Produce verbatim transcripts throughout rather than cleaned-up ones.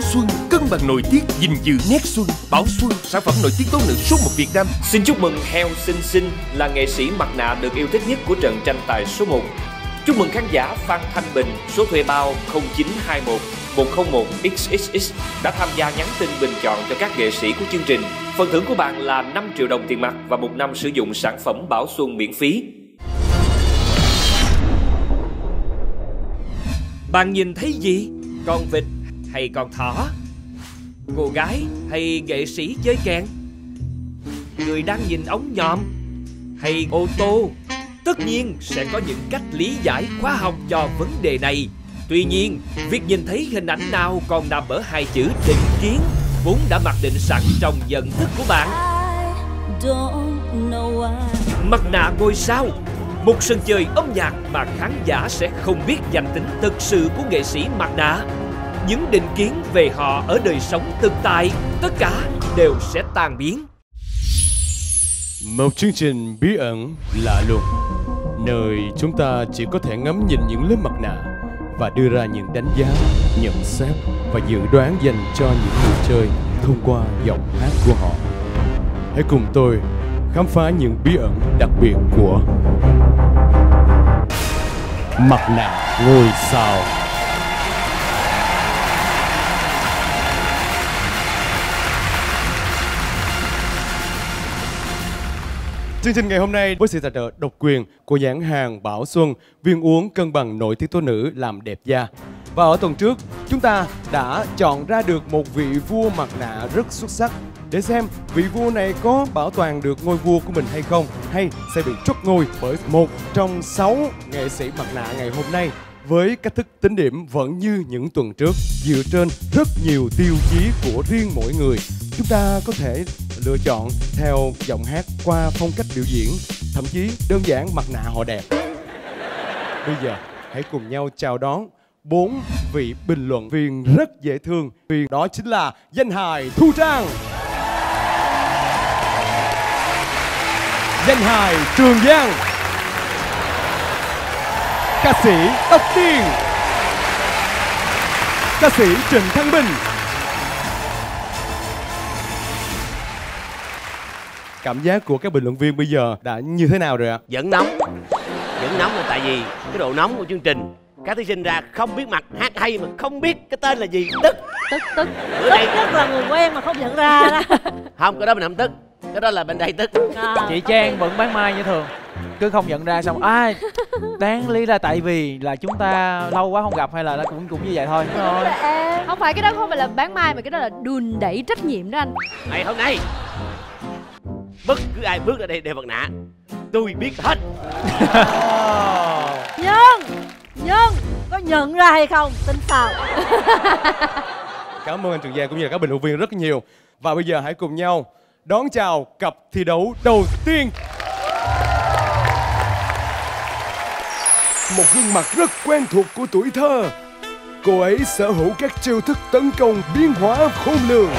Xuân, cân bằng nội tiết, gìn giữ nét xuân. Bảo Xuân, sản phẩm nội tiết tố nữ số một Việt Nam. Xin chúc mừng Heo Xinh Xinh là nghệ sĩ mặt nạ được yêu thích nhất của trận tranh tài số một. Chúc mừng khán giả Phan Thanh Bình, số thuê bao không chín hai một một không một x x x đã tham gia nhắn tin bình chọn cho các nghệ sĩ của chương trình. Phần thưởng của bạn là năm triệu đồng tiền mặt và một năm sử dụng sản phẩm Bảo Xuân miễn phí. Bạn nhìn thấy gì? Con vịt hay con thỏ? Cô gái hay nghệ sĩ chơi kèn? Người đang nhìn ống nhòm hay ô tô? Tất nhiên sẽ có những cách lý giải khoa học cho vấn đề này. Tuy nhiên, việc nhìn thấy hình ảnh nào còn nằm ở hai chữ định kiến vốn đã mặc định sẵn trong nhận thức của bạn. Mặt nạ ngôi sao, một sân chơi âm nhạc mà khán giả sẽ không biết danh tính thực sự của nghệ sĩ mặt nạ. Những định kiến về họ ở đời sống thực tại, tất cả đều sẽ tan biến. Một chương trình bí ẩn lạ lùng, nơi chúng ta chỉ có thể ngắm nhìn những lớp mặt nạ và đưa ra những đánh giá, nhận xét và dự đoán dành cho những người chơi thông qua giọng hát của họ. Hãy cùng tôi khám phá những bí ẩn đặc biệt của mặt nạ ngôi sao. Chương trình ngày hôm nay với sự tài trợ độc quyền của nhãn hàng Bảo Xuân, viên uống cân bằng nội tiết tố nữ làm đẹp da. Và ở tuần trước, chúng ta đã chọn ra được một vị vua mặt nạ rất xuất sắc. Để xem vị vua này có bảo toàn được ngôi vua của mình hay không, hay sẽ bị trút ngôi bởi một trong sáu nghệ sĩ mặt nạ ngày hôm nay. Với cách thức tính điểm vẫn như những tuần trước, dựa trên rất nhiều tiêu chí của riêng mỗi người. Chúng ta có thể lựa chọn theo giọng hát, qua phong cách biểu diễn, thậm chí đơn giản mặt nạ họ đẹp. Bây giờ hãy cùng nhau chào đón bốn vị bình luận viên rất dễ thương. Viên đó chính là danh hài Thu Trang, danh hài Trường Giang, ca sĩ Tóc Tiên, ca sĩ Trịnh Thăng Bình. Cảm giác của các bình luận viên bây giờ đã như thế nào rồi ạ? Vẫn nóng, vẫn nóng là tại vì cái độ nóng của chương trình. Các thí sinh ra không biết mặt hát hay mà không biết cái tên là gì. Tức Tức tức Tức tức là người quen mà không nhận ra đó. Không, cái đó mình không tức, cái đó là bên đây tức. À. Chị Trang vẫn bán mai như thường, cứ không nhận ra xong ai à, đáng lý là tại vì là chúng ta lâu quá không gặp hay là nó cũng cũng như vậy thôi. Thôi không phải, cái đó không phải là bán mai mà cái đó là đùn đẩy trách nhiệm đó anh. Ngày hôm nay bất cứ ai bước ra đây đeo mặt nạ tôi biết hết. Nhân Nhân có nhận ra hay không, tin sao? Cảm ơn anh Trường Giang cũng như là các bình luận viên rất nhiều. Và bây giờ hãy cùng nhau đón chào cặp thi đấu đầu tiên. Một gương mặt rất quen thuộc của tuổi thơ. Cô ấy sở hữu các chiêu thức tấn công biến hóa khôn lường.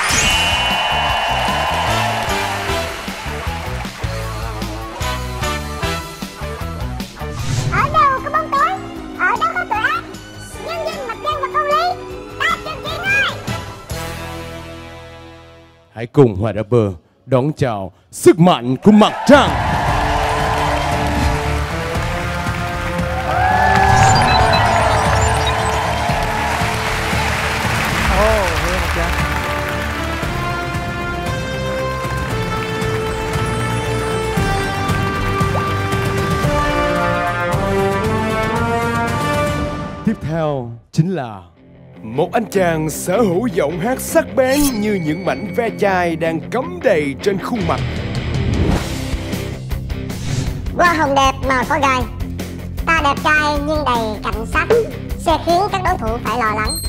Ở đâu có bóng tối, ở đó có tội ác. Nhân dân mặt trăng và công lý, ta trực diện ơi. Hãy cùng Hòa Rapper đón chào sức mạnh của mặt trăng. Tiếp theo chính là một anh chàng sở hữu giọng hát sắc bén như những mảnh ve chai đang cắm đầy trên khuôn mặt. Hoa hồng đẹp mà có gai, ta đẹp trai nhưng đầy cảnh sát, sẽ khiến các đối thủ phải lo lắng.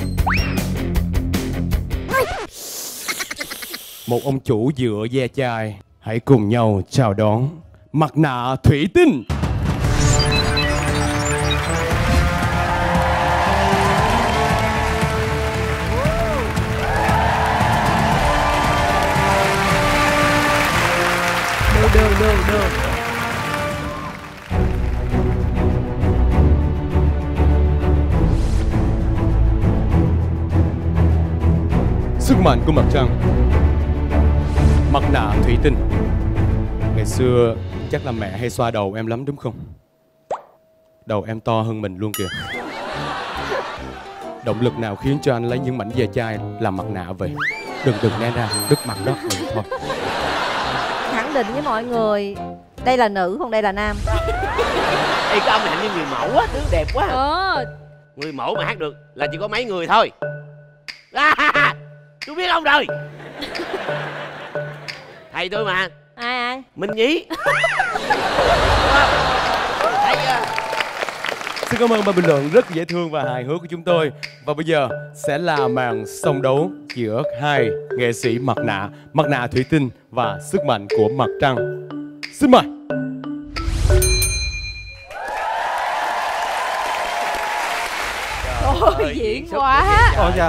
Một ông chủ dựa ve chai. Hãy cùng nhau chào đón mặt nạ thủy tinh. Được, được, được. Sức mạnh của mặt trăng. Mặt nạ thủy tinh. Ngày xưa chắc là mẹ hay xoa đầu em lắm đúng không? Đầu em to hơn mình luôn kìa. Động lực nào khiến cho anh lấy những mảnh ve chai làm mặt nạ vậy? Đừng đừng né ra, đứt mặt đó. Ừ, thôi. Khẳng định với mọi người, đây là nữ không đây là nam. Ê, cái ông này như người mẫu á, tướng đẹp quá. Ờ. Người mẫu mà hát được là chỉ có mấy người thôi. À, tôi biết ông rồi. Thầy tôi mà. Ai ai? Minh Nhí. Thấy chưa? Xin cảm ơn ban bình luận rất dễ thương và hài hước của chúng tôi. Và bây giờ sẽ là màn song đấu giữa hai nghệ sĩ mặt nạ, mặt nạ thủy tinh và sức mạnh của mặt trăng. Xin mời. Ôi diễn quá. Ôi dạ.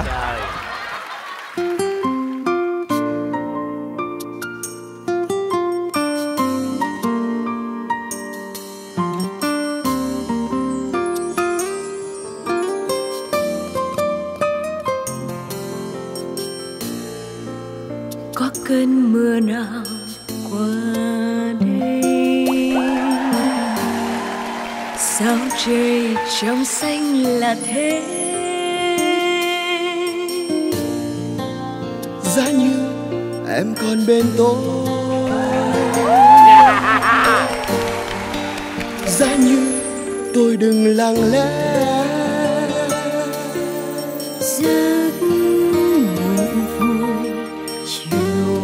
Có cơn mưa nào qua đây, sao trời trong xanh là thế. Giá như em còn bên tôi, giá như tôi đừng lặng lẽ. Giấc buồn vui chiều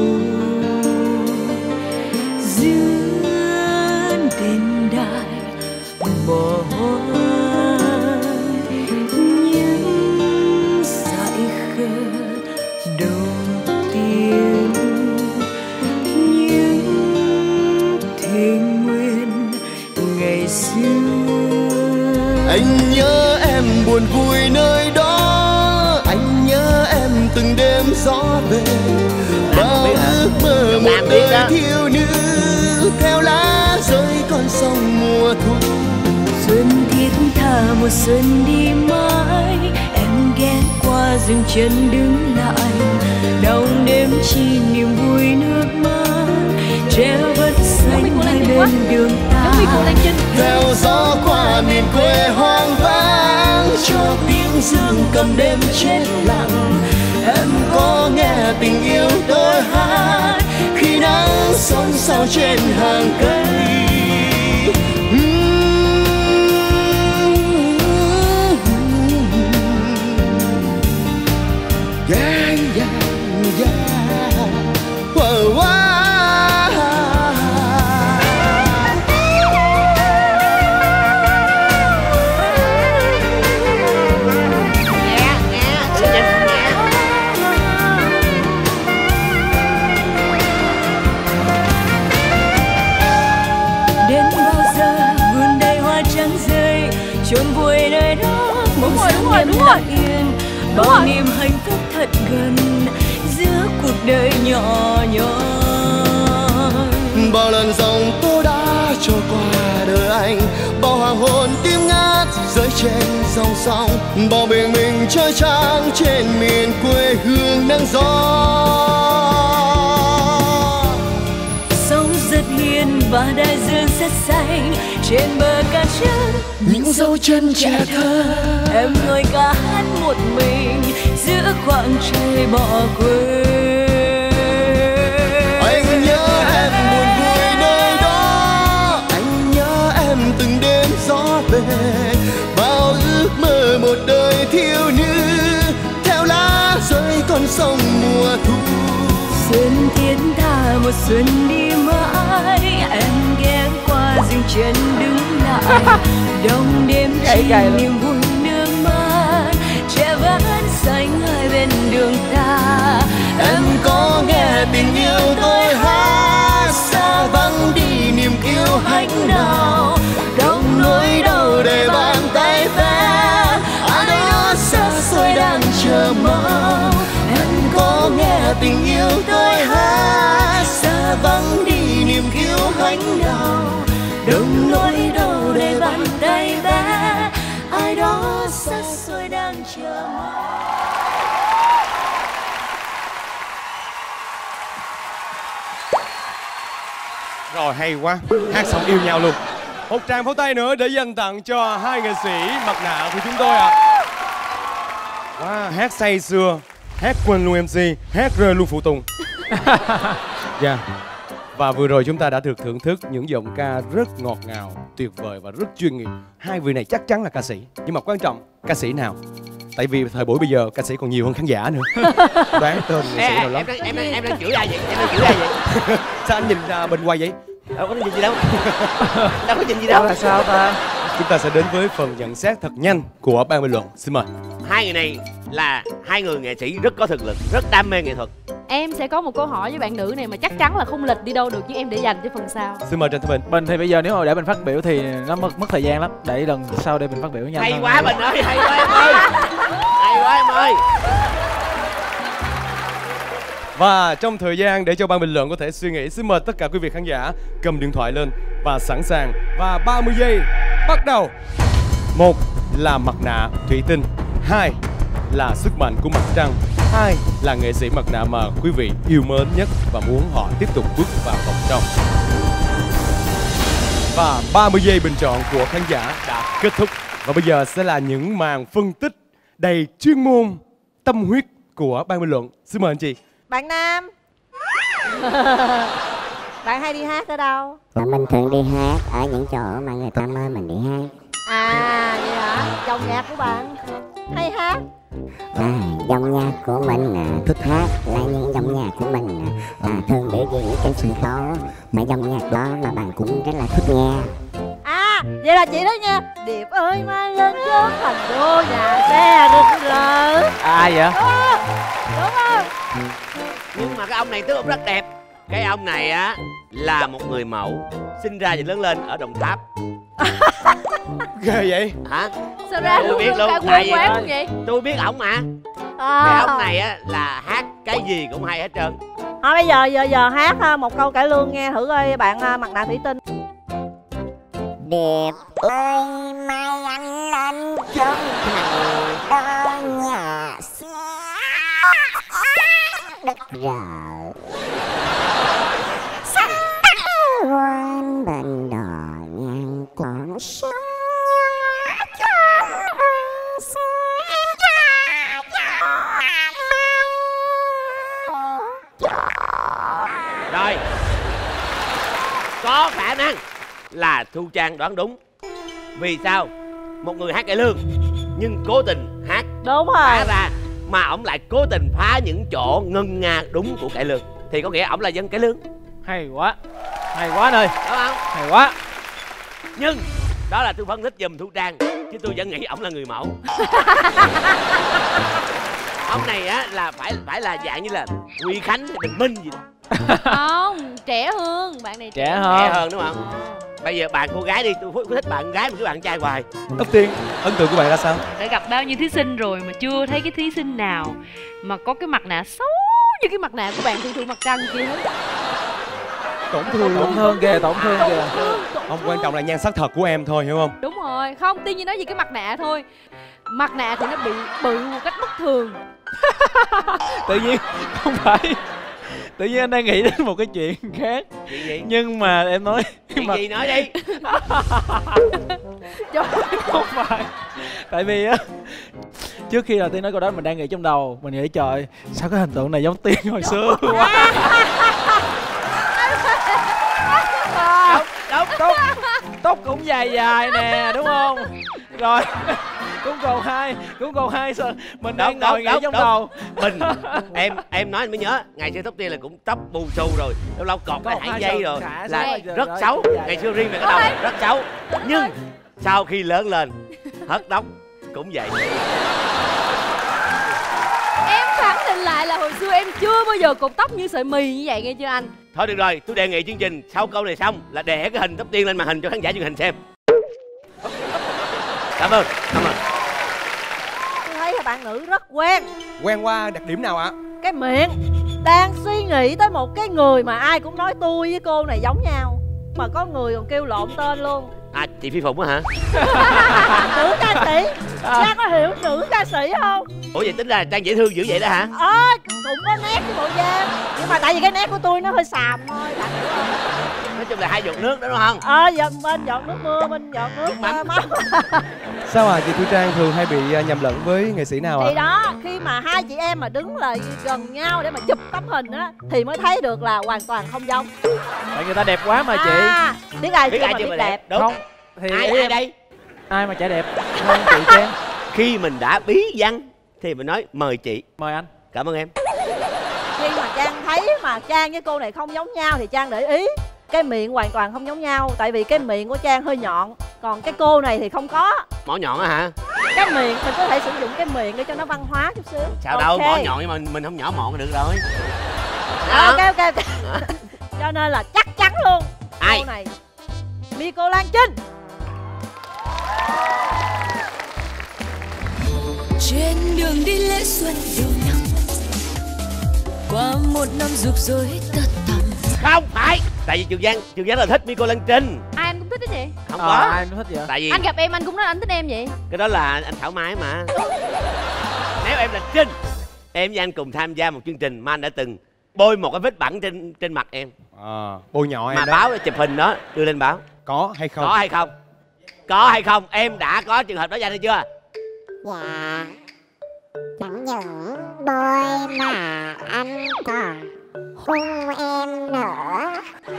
giữa đền đài bỏ những dại khờ đầu tiên, những thề nguyện ngày xưa. Anh nhớ em buồn vui nơi đó, anh nhớ em từng đêm gió về, bao ước mơ một đời thiếu nữ theo lá rơi con sông mùa thu. Xuân thiết tha một xuân đi mãi, em ghé qua dừng chân đứng lại, đông đêm chi niềm vui nước mắt, tre vẫn xanh hai bên đường ta. Theo gió qua miền quê hoang vắng, cho tiếng dương cầm đêm chết lặng. Em có nghe tình yêu tôi hát khi nắng xôn xao trên hàng cây. Yeah, yeah, yeah. Whoa, whoa. Chôn vùi nơi đó mong sáng em lặng yên, bao niềm hạnh phúc thật gần giữa cuộc đời nhỏ nhoi. Bao lần dòng tố đã trôi qua đời anh, bao hoàng hôn tím ngát rơi trên dòng sông, bao bình minh trôi trắng trên miền quê hương nắng gió. Sông rất hiền và đại dương rất xanh, trên bờ cát trắng những dấu chân trẻ thơ. Em ngồi ca hát một mình giữa khoảng trời bỏ quên. Anh nhớ em buồn vui nơi đó, anh nhớ em từng đêm gió về, bao ước mơ một đời thiếu nữ theo lá rơi con sông mùa thu. Xuân thiết tha một xuân đi mãi, em ghé qua dừng chân đứng lại, đông đêm chỉ niềm vui nước mắt, tre vẫn xanh hai bên đường ta. Em có nghe tình yêu tôi hát, xa vắng đi niềm kiêu hãnh nào, đông nỗi đau để bàn tay vẽ, ai đó xa xôi đang chờ mong. Em có nghe tình yêu tôi hát, xa vắng đi niềm kiêu hãnh nào, đông nỗi đau để bàn tay vẽ, ai đó xa xôi đang chờ mong. Rồi hay quá, hát xong yêu nhau luôn. Một tràng pháo tay nữa để dành tặng cho hai nghệ sĩ mặt nạ của chúng tôi ạ. À. Wow, hát say sưa, hát quên luôn em xê, hát rơi luôn phụ tùng. Dạ. Yeah. Và vừa rồi chúng ta đã được thưởng thức những giọng ca rất ngọt ngào, tuyệt vời và rất chuyên nghiệp. Hai vị này chắc chắn là ca sĩ. Nhưng mà quan trọng, ca sĩ nào? Tại vì thời buổi bây giờ ca sĩ còn nhiều hơn khán giả nữa. Đoán tên nghệ sĩ nào lắm. Em đang, em đang, em đang chửi ai vậy? Em đang chửi ai vậy? Sao anh nhìn ra bên quay vậy? Đâu có nhìn gì đâu. Đâu có nhìn gì đâu. Là sao ta? Chúng ta sẽ đến với phần nhận xét thật nhanh của ban bình luận. Xin mời. Hai người này là hai người nghệ sĩ rất có thực lực, rất đam mê nghệ thuật. Em sẽ có một câu hỏi với bạn nữ này mà chắc chắn là không lịch đi đâu được, nhưng em để dành cho phần sau. Xin mời Trần Thế Bình. Bình thì bây giờ nếu mà để mình phát biểu thì nó mất mất thời gian lắm. Để lần sau để mình phát biểu nhanh. Hay quá Bình ơi, hay quá em ơi. Hay quá em ơi. Và trong thời gian để cho ban bình luận có thể suy nghĩ, xin mời tất cả quý vị khán giả cầm điện thoại lên và sẵn sàng. Và ba mươi giây bắt đầu. Một là mặt nạ thủy tinh, hai là sức mạnh của mặt trăng, hai là nghệ sĩ mặt nạ mà quý vị yêu mến nhất và muốn họ tiếp tục bước vào vòng trong. Và ba mươi giây bình chọn của khán giả đã kết thúc. Và bây giờ sẽ là những màn phân tích đầy chuyên môn, tâm huyết của ban bình luận. Xin mời anh chị. Bạn nam. Bạn hay đi hát ở đâu? Dạ mình thường đi hát ở những chỗ mà người ta mời mình đi hát. À vậy hả? Dòng nhạc của bạn hay hát? À, dòng nhạc của mình à, thích hát là những dòng nhạc của mình à, thường biểu diễn trên sân khấu. Mà dòng nhạc đó mà bạn cũng rất là thích nghe. À vậy là chị đó nha. Điệp ơi mai lên chốn thành đô nhà xe rực rỡ. À vậy? Đúng, đúng không? Nhưng mà cái ông này tướng ông rất đẹp. Cái ông này á là một người mẫu, sinh ra và lớn lên ở Đồng Tháp. Ghê vậy? Hả? Sao ra tôi luôn biết luôn, luôn, ca tại quê vì quán luôn vậy? tôi biết ổng mà. À. Cái ông này á là hát cái gì cũng hay hết trơn. Thôi bây giờ giờ giờ hát một câu cải lương nghe thử coi bạn mặt nạ thủy tinh. Điệp ơi mai anh lên chốn thành đô nhà xe đất rợ. Sắc quên bên đò ngang còn sống rồi. Có khả năng là Thu Trang đoán đúng. Vì sao? Một người hát cải lương nhưng cố tình hát đúng rồi phá ra, mà ổng lại cố tình phá những chỗ ngân nga đúng của cải lương, thì có nghĩa ổng là dân cải lương. Hay quá, hay quá anh ơi. Đúng không? Hay quá. Nhưng đó là tôi phân tích giùm Thu Trang, chứ tôi vẫn nghĩ ổng là người mẫu. Ông này á là phải phải là dạng như là Huy Khánh hay Bình Minh gì đó. Không, trẻ hơn, bạn này Trẻ Trẻ hơn. hơn đúng không? Bây giờ bạn cô gái đi, tôi thích bạn gái mà cứ bạn trai hoài. Tóc Tiên, ấn tượng của bạn ra sao? Đã gặp bao nhiêu thí sinh rồi mà chưa thấy cái thí sinh nào mà có cái mặt nạ xấu như cái mặt nạ của bạn Thu Thu Mặt Trăng kia hết. Tổn thương Tổn thương kìa, tổn thương kìa. Không, quan trọng là nhan sắc thật của em thôi, hiểu không? Đúng rồi, không, Tiên Nhi nói gì cái mặt nạ thôi. Mặt nạ thì nó bị bự một cách bất thường. Tự nhiên không phải. Tự nhiên anh đang nghĩ đến một cái chuyện khác. Chuyện gì? Nhưng mà em nói Chuyện mà... gì nói đi. Không phải. Tại vì á, trước khi là Tiên nói câu đó mình đang nghĩ trong đầu. Mình nghĩ trời, sao cái hình tượng này giống Tiên hồi xưa quá. Tóc, tóc, tóc cũng dài dài nè, đúng không? Rồi, cũng còn hai, cũng còn hai sao mình đang Đúng, ngồi đúng, nghĩ đúng, trong đúng. đầu. Mình, em em nói anh mới nhớ, ngày xưa Tóc Tiên là cũng tóc bù xù rồi, lâu lâu cột cái Cột hai hai dây sợi rồi khả là rồi, rất rồi, xấu. rồi. Ngày xưa riêng về cái đầu này rất xấu. Nhưng sau khi lớn lên, hất tóc cũng vậy. Em khẳng định lại là hồi xưa em chưa bao giờ cột tóc như sợi mì như vậy nghe chưa anh? Thôi được rồi, tôi đề nghị chương trình sau câu này xong là đè cái hình Tóc Tiên lên màn hình cho khán giả truyền hình xem. Cảm ơn, cảm ơn. Tôi thấy là bạn nữ rất quen. Quen qua đặc điểm nào ạ? Cái miệng đang suy nghĩ tới một cái người mà ai cũng nói tôi với cô này giống nhau, mà có người còn kêu lộn tên luôn. À, chị Phi Phụng á hả? Nữ ca sĩ. Trang có hiểu nữ ca sĩ không? Ủa vậy tính ra Trang dễ thương dữ vậy đó hả? Ờ, cũng có nét cái bộ da. Nhưng mà tại vì cái nét của tôi nó hơi xàm thôi, bạn hiểu không? nói chung là hai giọt nước đó đúng không? Ờ, à, bên giọt nước mưa, bên giọt nước uh, máu. Sao à, chị Thu Trang thường hay bị nhầm lẫn với nghệ sĩ nào ạ? Thì đó, khi mà hai chị em mà đứng lại gần nhau để mà chụp tấm hình á thì mới thấy được là hoàn toàn không giống. Tại người ta đẹp quá mà chị. À, biết ai biết chưa ai mà chưa biết mà đẹp. đẹp. Đúng. Không thì ai em... ai đây? Ai mà chả đẹp hơn chị Trang. Khi mình đã bí văn thì mình nói mời chị. Mời anh. Cảm ơn em. Khi mà Trang thấy mà Trang với cô này không giống nhau thì Trang để ý cái miệng hoàn toàn không giống nhau. Tại vì cái miệng của Trang hơi nhọn, còn cái cô này thì không có. Mỏ nhọn á hả? Cái miệng mình có thể sử dụng cái miệng để cho nó văn hóa chút xíu. Sao okay. đâu, mỏ nhọn nhưng mà mình không nhỏ mọn được rồi. À, ok ok, okay. Cho nên là chắc chắn luôn. Ai? Cô này Miko Lan Trinh. Trên đường đi lễ xuân đầu năm, qua một năm rục rối tất tầm. Không phải, tại vì Trường Giang, Trường Giang là thích Miko Lan Trinh. Ai anh cũng thích cái gì? Không à, có. ai anh cũng thích vậy? Tại vì anh gặp em anh cũng nói anh thích em vậy. Cái đó là anh thoải mái mà. Nếu em là Trinh, em với anh cùng tham gia một chương trình mà anh đã từng bôi một cái vết bẩn trên trên mặt em. À, bôi nhọ em mà đó. báo là chụp hình đó đưa lên báo. Có hay không? Có hay không? Có hay không? Em đã có trường hợp đó, Danh hay chưa? Dạ, chẳng những bôi mà anh còn hôn em nữa.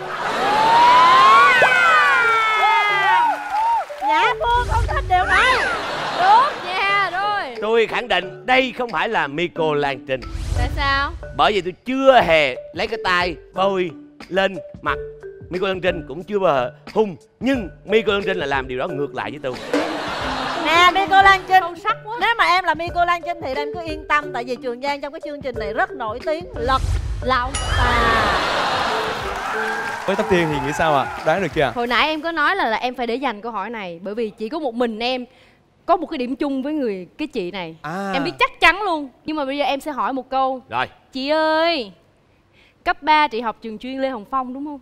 Dạ Phương không thích điều này. Đúng nha, rồi. Tôi khẳng định đây không phải là Miko Lan Trinh. Tại sao? Bởi vì tôi chưa hề lấy cái tay bôi lên mặt Miko Lan Trinh, cũng chưa bao giờ hung. Nhưng Miko Lan Trinh là làm điều đó ngược lại với tôi. Nè Miko Lan Trinh, sâu sắc quá. Nếu mà em là Miko Lan Trinh thì em cứ yên tâm. Tại vì Trường Giang trong cái chương trình này rất nổi tiếng lật lọng tà. Với Tóc Tiên thì nghĩ sao ạ? À? Đoán được chưa? Hồi nãy em có nói là, là em phải để dành câu hỏi này. Bởi vì chỉ có một mình em có một cái điểm chung với người cái chị này. À. Em biết chắc chắn luôn. Nhưng mà bây giờ em sẽ hỏi một câu. Rồi. Chị ơi, cấp ba chị học trường chuyên Lê Hồng Phong đúng không?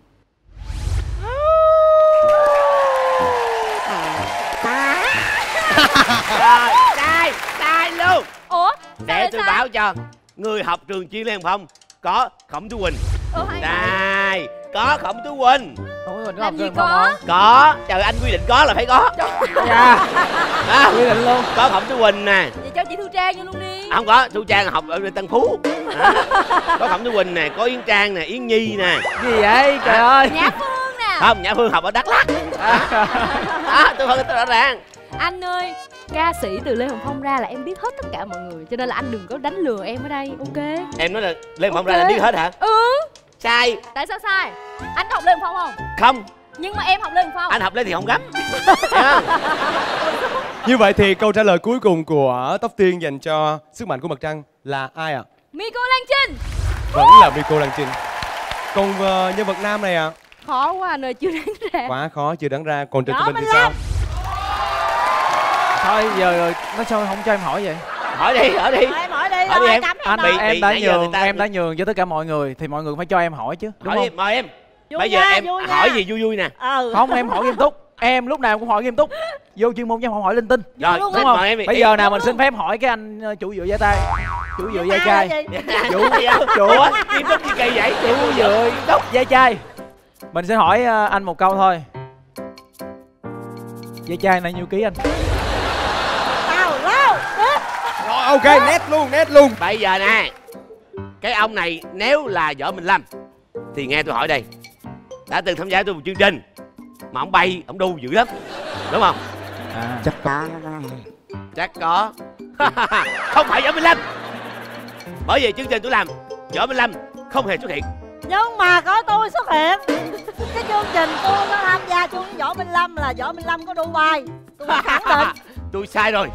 Rồi, sai, sai luôn. Ủa? Để tôi báo cho. Người học trường chuyên Lê Hồng Phong có Khổng Tú Quỳnh. Ủa, hay Đây, có Khổng Tú Quỳnh. Làm gì có? Có, trời anh quy định có là phải có. Dạ. À, quy định luôn. Có Khổng Tú Quỳnh nè. Vậy cho chị Thu Trang vô luôn đi. Không có, Thu Trang học ở Tân Phú. À, có Khổng Tú Quỳnh nè, có Yến Trang nè, Yến Nhi nè. Gì vậy trời à. ơi? Nhã Phương nè. Không, Nhã Phương học ở Đắk Lắk. À, à, tôi phân tích rõ ràng. Anh ơi, ca sĩ từ Lê Hồng Phong ra là em biết hết tất cả mọi người. Cho nên là anh đừng có đánh lừa em ở đây, ok? Em nói là Lê Hồng Phong ra là biết hết hả? Ừ. Sai. Tại sao sai? Anh học Lê Hồng Phong không? Không. Nhưng mà em học Lê Hồng Phong. Anh học lên thì không gấp. Như vậy thì câu trả lời cuối cùng của Tóc Tiên dành cho Sức Mạnh của Mặt Trăng là ai ạ? À? Miko Lan Trinh. Vẫn là Miko Lan Trinh. Còn uh, nhân vật nam này ạ? À? Khó quá anh ơi, chưa đoán ra. Quá khó, chưa đoán ra. Còn Trần Đó, Minh thì Minh sao? Lâm. Thôi giờ rồi, nó sao không cho em hỏi vậy? Hỏi đi, hỏi đi. Hỏi, hỏi đi, hỏi đi em. cấm Anh em, em bị, đã nãy giờ nhường, người ta- em đã nhường cho tất cả mọi người thì mọi người phải cho em hỏi chứ, đúng Hỏi không? đi, mời em. Vui Bây giờ nha, em vui nha. hỏi gì vui vui nè. Ừ. Không, em hỏi nghiêm túc. Em lúc nào cũng hỏi nghiêm túc. Vô chuyên môn chứ không hỏi linh tinh. Rồi, luôn, Đúng không? mời em đi. Bây giờ nào mình xin phép hỏi cái anh ờ, chủ dựa giơ tay. Chủ dựa giơ chai. Chủ chủ Ủa, nghiêm túc gì kỳ vậy? chủ dựa giơ chai. Mình sẽ hỏi ờ, anh một câu thôi. Giơ chai này nhiêu ký anh? Tào lao. Rồi ok, nét luôn, nét luôn. Bây giờ nè, cái ông này nếu là Võ Minh Lâm thì nghe tôi hỏi đây, đã từng tham gia tôi một chương trình mà ông bay, ông đu dữ lắm, đúng không? À. Chắc có. Chắc có. Không phải Võ Minh Lâm. Bởi vì chương trình tôi làm, Võ Minh Lâm không hề xuất hiện. Nhưng mà có tôi xuất hiện. Cái chương trình tôi nó tham gia chung với Võ Minh Lâm là Võ Minh Lâm có đu vai. Tôi khẳng định. Tôi sai rồi.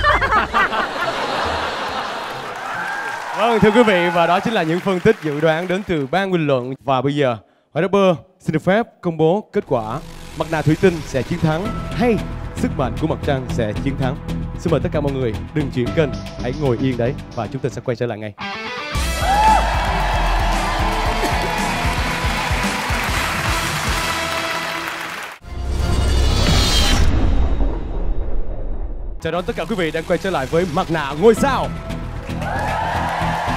Vâng, thưa quý vị, và đó chính là những phân tích dự đoán đến từ ban bình luận. Và bây giờ, Hỏi Rapper xin được phép công bố kết quả. Mặt nạ thủy tinh sẽ chiến thắng hay sức mạnh của mặt trăng sẽ chiến thắng? Xin mời tất cả mọi người đừng chuyển kênh, hãy ngồi yên đấy và chúng ta sẽ quay trở lại ngay. Chào đón tất cả quý vị đang quay trở lại với Mặt nạ ngôi sao.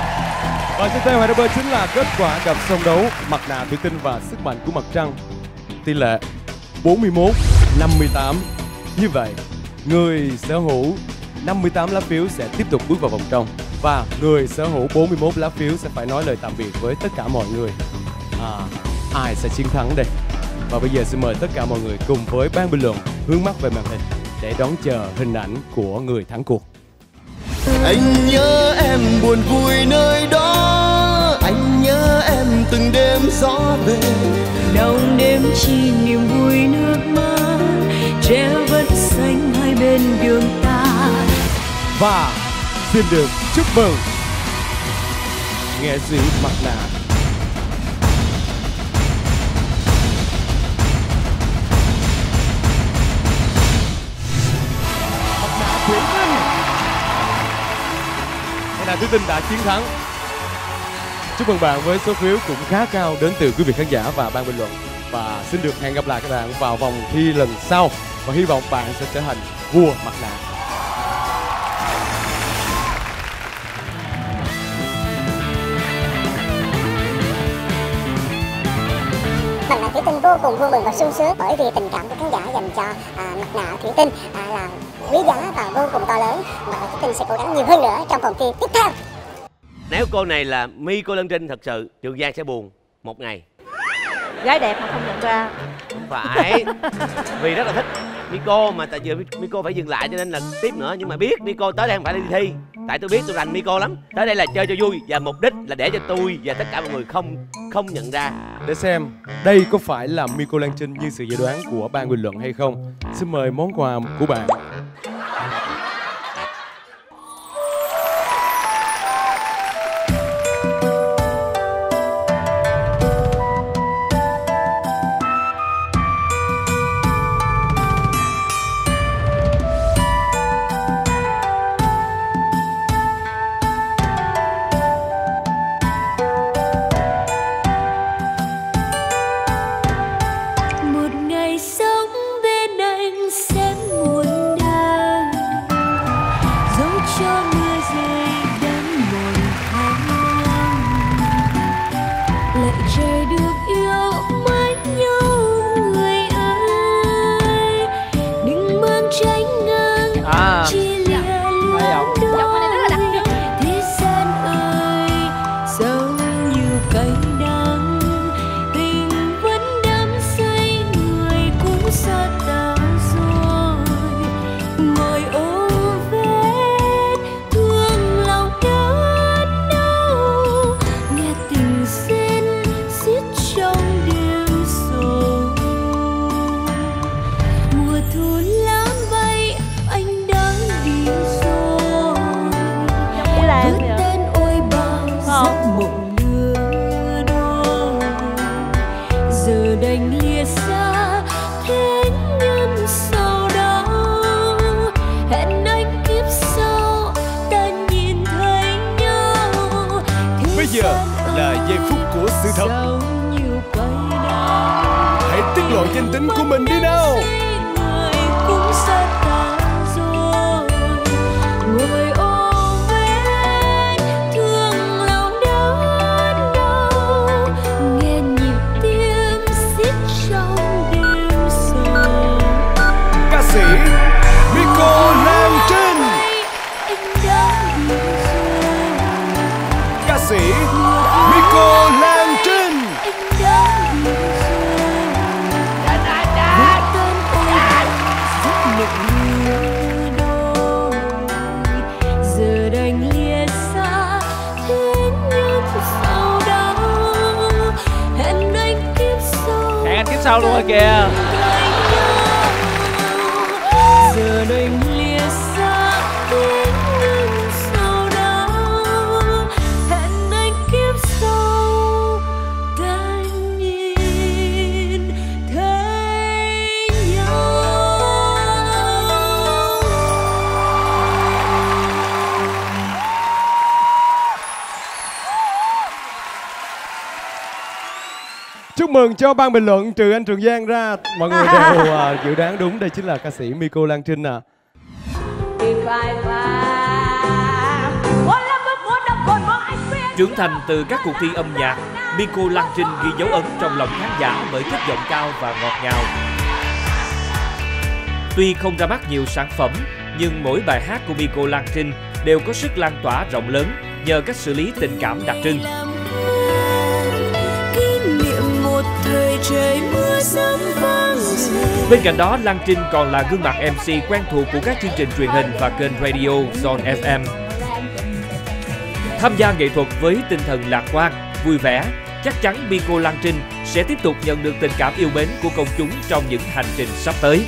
Và tiếp theo Hải Rapper chính là kết quả cặp song đấu Mặt nạ thủy tinh và sức mạnh của mặt trăng. tỷ lệ bốn mươi mốt năm mươi tám. Như vậy, người sở hữu năm mươi tám lá phiếu sẽ tiếp tục bước vào vòng trong và người sở hữu bốn mươi mốt lá phiếu sẽ phải nói lời tạm biệt với tất cả mọi người. À, ai sẽ chiến thắng đây? Và bây giờ xin mời tất cả mọi người cùng với ban bình luận hướng mắt về màn hình để đón chờ hình ảnh của người thắng cuộc. Anh nhớ em buồn vui nơi đó, anh nhớ em từng đêm gió về. Đông đêm chỉ niềm vui nước mắt, tre vẫn xanh hai bên đường ta. Và xin được chúc mừng nghệ sĩ mặt nạ mặt nạ Thủy Tinh. Mặt nạ Thủy Tinh đã chiến thắng. Chúc mừng bạn với số phiếu cũng khá cao đến từ quý vị khán giả và ban bình luận. Và xin được hẹn gặp lại các bạn vào vòng thi lần sau. Và hy vọng bạn sẽ trở thành vua mặt nạ. Mặt nạ Thủy Tinh vô cùng vui mừng và sung sướng bởi vì tình cảm của khán giả dành cho à, mặt nạ Thủy Tinh à, là quý giá và vô cùng to lớn. Mặt nạ Thủy Tinh sẽ cố gắng nhiều hơn nữa trong vòng thi tiếp theo. Nếu cô này là Miko Lan Trinh thật sự, Trường Giang sẽ buồn một ngày. Gái đẹp mà không nhận ra. Không phải. Vì rất là thích Miko mà tại giờ Miko phải dừng lại cho nên là tiếp nữa. Nhưng mà biết Miko tới đây không phải là đi thi. Tại tôi biết tôi rành Miko lắm. Tới đây là chơi cho vui và mục đích là để cho tôi và tất cả mọi người không không nhận ra. Để xem đây có phải là Miko Lan Trinh như sự dự đoán của ban bình luận hay không. Xin mời món quà của bạn. Là giây phút của sự thật. Hãy tiết lộ danh tính của mình đi nào. Ca sĩ Miko Lan Trinh. Ca sĩ Miko Lan Trinh. Giờ đành lìa xa thế nhưng sau đó hẹn anh kiếp sau. Hẹn anh kiếp sau luôn rồi kìa. Giờ đành lìa xa thế nhưng sau đó hẹn anh kiếp sau ta nhìn thấy nhau. Chúc mừng cho ban bình luận, trừ anh Trường Giang ra, mọi người đều uh, dự đoán đúng, đây chính là ca sĩ Miko Lan Trinh à. Trưởng thành từ các cuộc thi âm nhạc, Miko Lan Trinh ghi dấu ấn trong lòng khán giả bởi chất giọng cao và ngọt ngào. Tuy không ra mắt nhiều sản phẩm, nhưng mỗi bài hát của Miko Lan Trinh đều có sức lan tỏa rộng lớn nhờ cách xử lý tình cảm đặc trưng. Bên cạnh đó, Lan Trinh còn là gương mặt em xê quen thuộc của các chương trình truyền hình và kênh radio Zone ép em. Tham gia nghệ thuật với tinh thần lạc quan, vui vẻ, chắc chắn Miko Lan Trinh sẽ tiếp tục nhận được tình cảm yêu mến của công chúng trong những hành trình sắp tới.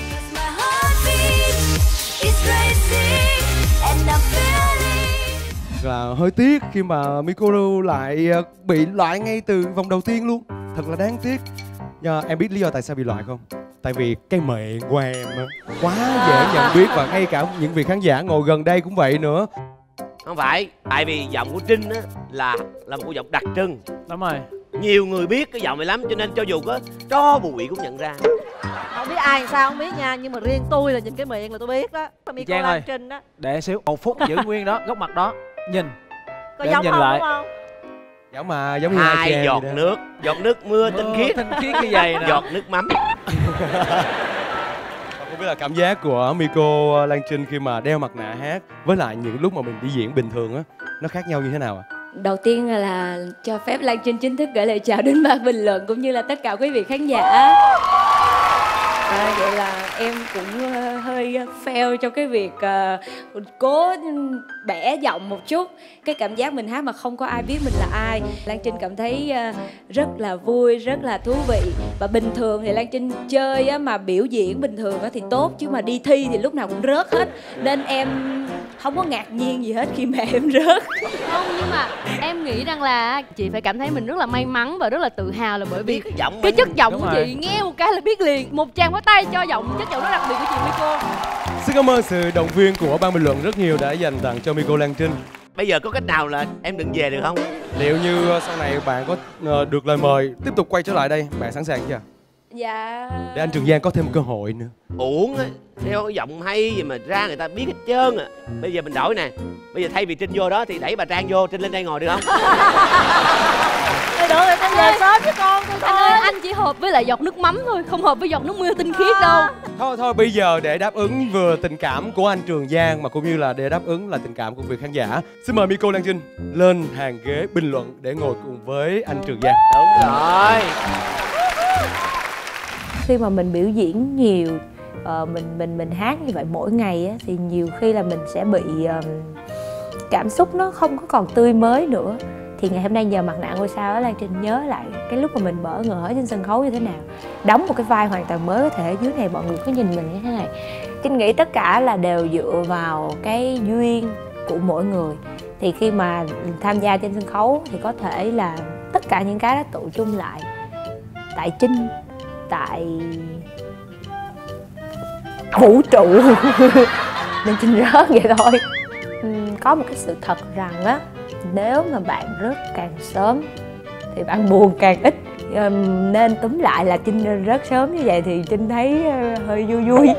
Là hơi tiếc khi mà Miko lại bị loại ngay từ vòng đầu tiên luôn. Thật là đáng tiếc. Nhưng em biết lý do tại sao bị loại không? Tại vì cái miệng của em quá dễ nhận biết, và ngay cả những vị khán giả ngồi gần đây cũng vậy nữa. Không phải, tại vì giọng của Trinh á là là một cái giọng đặc trưng. Đúng rồi. Nhiều người biết cái giọng này lắm, cho nên cho dù có tro bụi cũng nhận ra. Không biết ai sao không biết nha, nhưng mà riêng tôi là nhìn cái miệng là tôi biết đó. Miko Lan Trinh đó. Để xíu, một phút giữ nguyên đó, góc mặt đó, nhìn. Có giống nhìn không, lại. đúng không? Giống mà, giống như hai, hai giọt nước, giọt nước mưa tinh khiết, tinh khiết như vậy nè. Giọt nước mắm. Không biết là cảm giác của Miko Lan Trinh khi mà đeo mặt nạ hát với lại những lúc mà mình đi diễn bình thường á, nó khác nhau như thế nào ạ? Đầu tiên là cho phép Lan Trinh chính thức gửi lời chào đến ban bình luận cũng như là tất cả quý vị khán giả. À, vậy là em cũng uh, hơi fail trong cái việc uh, cố bẻ giọng một chút. Cái cảm giác mình hát mà không có ai biết mình là ai. Lan Trinh cảm thấy uh, rất là vui, rất là thú vị. Và bình thường thì Lan Trinh chơi á, mà biểu diễn bình thường á, thì tốt, chứ mà đi thi thì lúc nào cũng rớt hết. Nên em không có ngạc nhiên gì hết khi mà em rớt. Không, nhưng mà em nghĩ rằng là chị phải cảm thấy mình rất là may mắn và rất là tự hào, là bởi vì cái, giọng cái chất giọng của rồi. chị nghe một cái là biết liền. Một tràng pháo tay cho giọng chất giọng rất đặc biệt của chị Miko. Xin cảm ơn sự động viên của ban bình luận rất nhiều đã dành tặng cho Miko Lan Trinh. Bây giờ có cách nào là em đừng về được không? Liệu như sau này bạn có uh, được lời mời tiếp tục quay trở lại đây, bạn sẵn sàng chưa? Dạ. Để anh Trường Giang có thêm một cơ hội nữa. Uổng á, đeo cái giọng hay gì mà ra người ta biết hết trơn à. Bây giờ mình đổi nè, bây giờ thay vì Trinh vô đó thì đẩy bà Trang vô, Trinh lên đây ngồi được không? Thôi được rồi, con về sớm với con tôi Anh ơi, anh chỉ hợp với lại giọt nước mắm thôi, không hợp với giọt nước mưa tinh khiết đâu. Thôi thôi bây giờ để đáp ứng vừa tình cảm của anh Trường Giang mà cũng như là để đáp ứng là tình cảm của vị khán giả, xin mời Miko Lan Trinh lên hàng ghế bình luận để ngồi cùng với anh Trường Giang. Đúng rồi. Khi mà mình biểu diễn nhiều, uh, mình mình mình hát như vậy mỗi ngày á, thì nhiều khi là mình sẽ bị uh, cảm xúc nó không có còn tươi mới nữa. Thì ngày hôm nay nhờ mặt nạ ngôi sao đó, Lan Trinh nhớ lại cái lúc mà mình bỡ ngỡ trên sân khấu như thế nào, đóng một cái vai hoàn toàn mới, có thể dưới này mọi người cứ nhìn mình như thế này. Trinh nghĩ tất cả là đều dựa vào cái duyên của mỗi người. Thì khi mà tham gia trên sân khấu thì có thể là tất cả những cái đó tụ chung lại tại Trinh, tại vũ trụ nên Trinh rớt vậy thôi. Có một cái sự thật rằng á, nếu mà bạn rớt càng sớm thì bạn buồn càng ít. Nên túm lại là Trinh rớt sớm như vậy thì Trinh thấy hơi vui vui.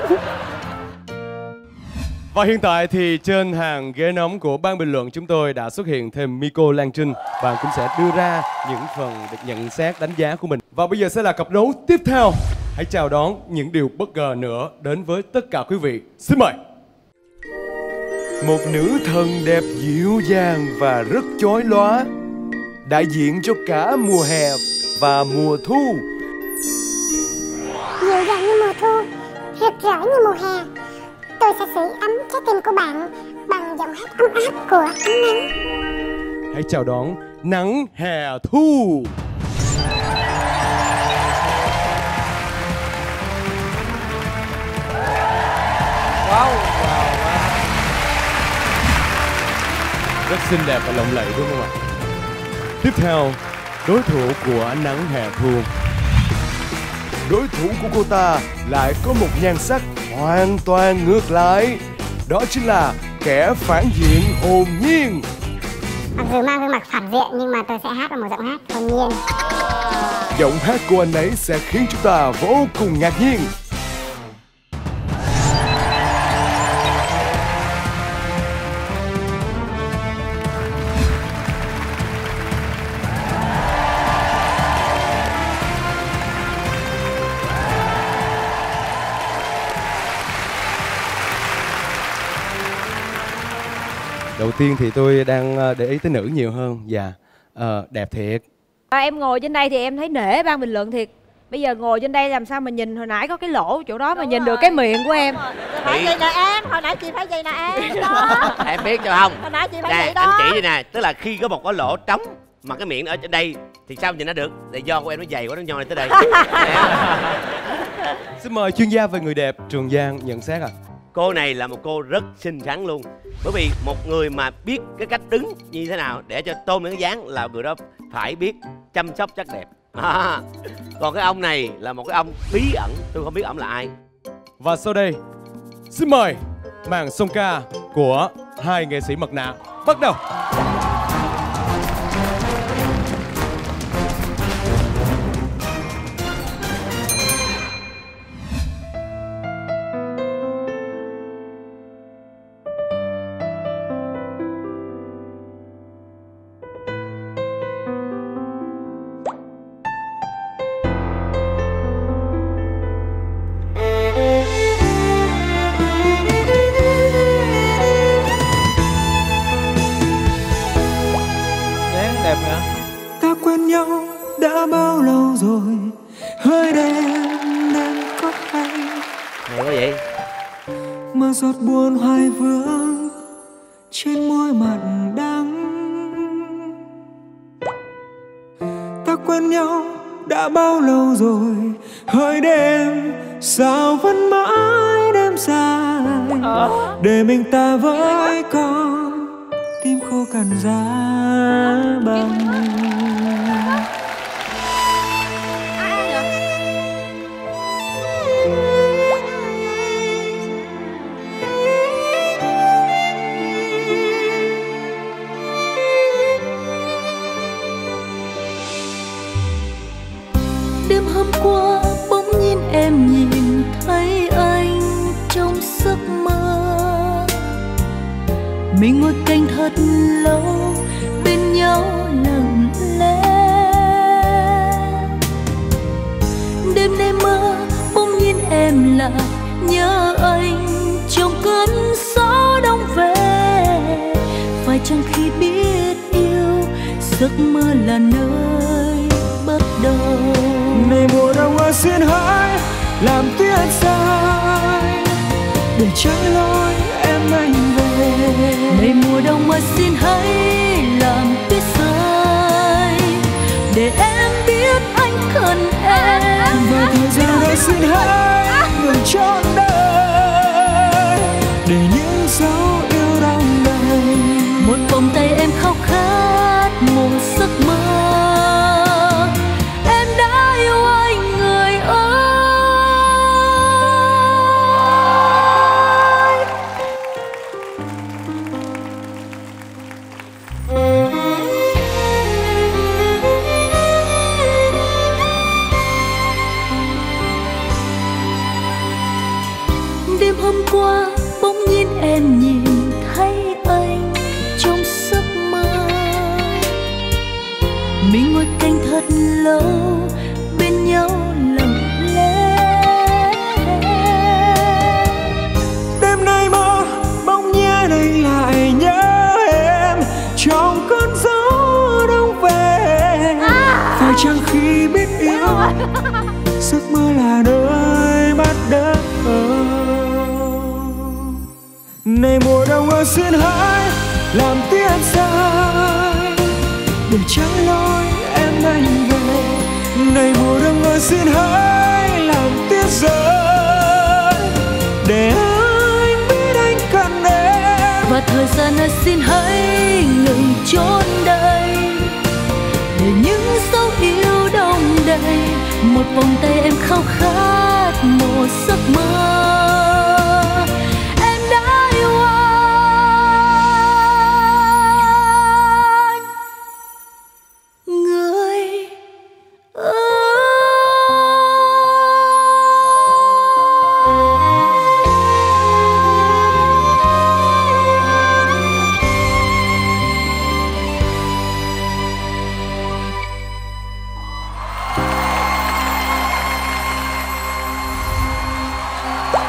Và hiện tại thì trên hàng ghế nóng của ban bình luận chúng tôi đã xuất hiện thêm Miko Lan Trinh. Bạn cũng sẽ đưa ra những phần được nhận xét đánh giá của mình. Và bây giờ sẽ là cặp đấu tiếp theo. Hãy chào đón những điều bất ngờ nữa đến với tất cả quý vị. Xin mời. Một nữ thần đẹp dịu dàng và rất chói lóa, đại diện cho cả mùa hè và mùa thu. Dịu dàng như mùa thu, rực rỡ như mùa hè, tôi sẽ sưởi ấm trái tim của bạn bằng giọng hát ấm áp của ánh nắng. Hãy chào đón nắng hè thu. Wow, wow, wow. Rất xinh đẹp và lộng lẫy đúng không ạ? Tiếp theo, đối thủ của nắng hè thu. Đối thủ của cô ta lại có một nhan sắc hoàn toàn ngược lại. Đó chính là kẻ phản diện hồn nhiên. Mặc dù mang gương mặt phản diện nhưng mà tôi sẽ hát bằng một giọng hát hồn nhiên. Giọng hát của anh ấy sẽ khiến chúng ta vô cùng ngạc nhiên. đầu tiên thì tôi đang ờ, để ý tới nữ nhiều hơn. Dạ. Ờ, đẹp thiệt. À, em ngồi trên đây thì em thấy nể ban bình luận thiệt. Bây giờ ngồi trên đây làm sao mà nhìn, hồi nãy có cái lỗ chỗ đó mà Đúng nhìn rồi. được cái miệng của em. Phải vậy nè em, hồi nãy chị phải vậy nè em đó. Em biết cho không? Hồi nãy chị phải Nè, vậy đó. anh chỉ vậy nè, tức là khi có một cái lỗ trống mà cái miệng ở trên đây thì sao nhìn nó được? Là do của em nó dày quá, nó nhoi này tới đây. Xin mời chuyên gia về người đẹp Trường Giang nhận xét ạ. À. Cô này là một cô rất xinh xắn luôn. Bởi vì một người mà biết cái cách đứng như thế nào để cho tôn lên cái dáng là người đó phải biết chăm sóc sắc đẹp. À, còn cái ông này là một cái ông bí ẩn, tôi không biết ổng là ai. Và sau đây, xin mời màn song ca của hai nghệ sĩ mặt nạ bắt đầu. Đẹp hả? Ta quen nhau đã bao lâu rồi, hơi đêm nên có hay Hay quá vậy. mà giọt buồn hoài vương trên môi mặn đắng. Ta quen nhau đã bao lâu rồi, hơi đêm sao vẫn mãi đêm dài, để mình ta với con tim khô cằn giá băng. Đêm hôm qua bỗng nhiên em nhìn thấy anh trong giấc mơ, mình ngồi cạnh thật lâu bên nhau lặng lẽ. Đêm nay mơ bỗng nhiên em lại nhớ anh trong cơn gió đông về. Phải chăng khi biết yêu giấc mơ là nơi bắt đầu. Này mùa đông ở xin hãy làm tuyết rơi để trái lối em anh về. Này mùa đông ơi xin hãy làm tuyết rơi để em biết anh cần em. Và thời gian ơi xin hãy ngừng trọn đời để những dấu yêu đong đầy. Một vòng tay em khao khát một giấc mơ. Em đã yêu anh người ơi. Đêm hôm qua bỗng nhiên em nhìn thấy anh trong giấc mơ, mình ngồi cạnh thật lâu bên nhau lặng lẽ. Đêm nay mơ bỗng nhiên anh lại nhớ em trong cơn gió đông về. Phải chăng khi biết yêu giấc mơ là nơi bắt đầu. Này mùa đông ơi xin hãy làm tuyết rơi để trái lối em anh về. Này mùa đông ơi xin hãy làm tuyết rơi để anh biết anh cần em. Và thời gian ơi xin hãy ngừng chốn đây để những dấu yêu đông đầy. Một vòng tay em khao khát một giấc mơ. Em đã yêu anh người ơi.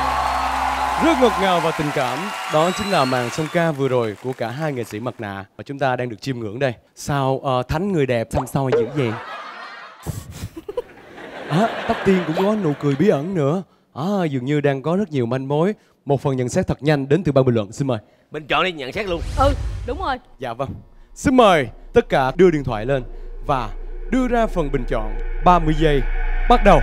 Rất ngọt ngào và tình cảm. Đó chính là màn song ca vừa rồi của cả hai nghệ sĩ mặt nạ mà chúng ta đang được chiêm ngưỡng đây. Sao uh, Thánh người đẹp xăm soi dữ vậy? À, Tóc Tiên cũng có nụ cười bí ẩn nữa. À, dường như đang có rất nhiều manh mối. Một phần nhận xét thật nhanh đến từ ban bình luận, xin mời. Mình chọn đi, nhận xét luôn. Ừ, đúng rồi. Dạ vâng. Xin mời tất cả đưa điện thoại lên và đưa ra phần bình chọn. ba mươi giây bắt đầu.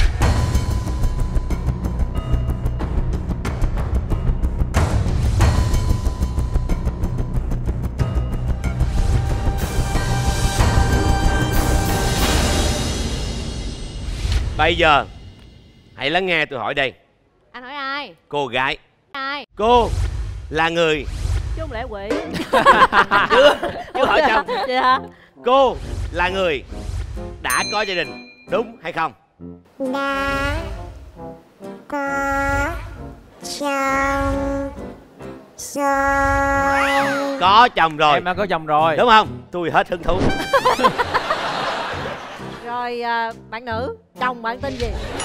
Bây giờ hãy lắng nghe tôi hỏi đây. Anh hỏi ai? Cô gái. Ai? Cô là người chứ không lẽ quỷ. chưa chưa hỏi chồng. Vậy hả? Cô là người đã có gia đình, đúng hay không? Đã có chồng rồi. Có chồng rồi. Em đã có chồng rồi, đúng không? Tôi hết hứng thú. Rồi à, bạn nữ, chồng bạn tên gì?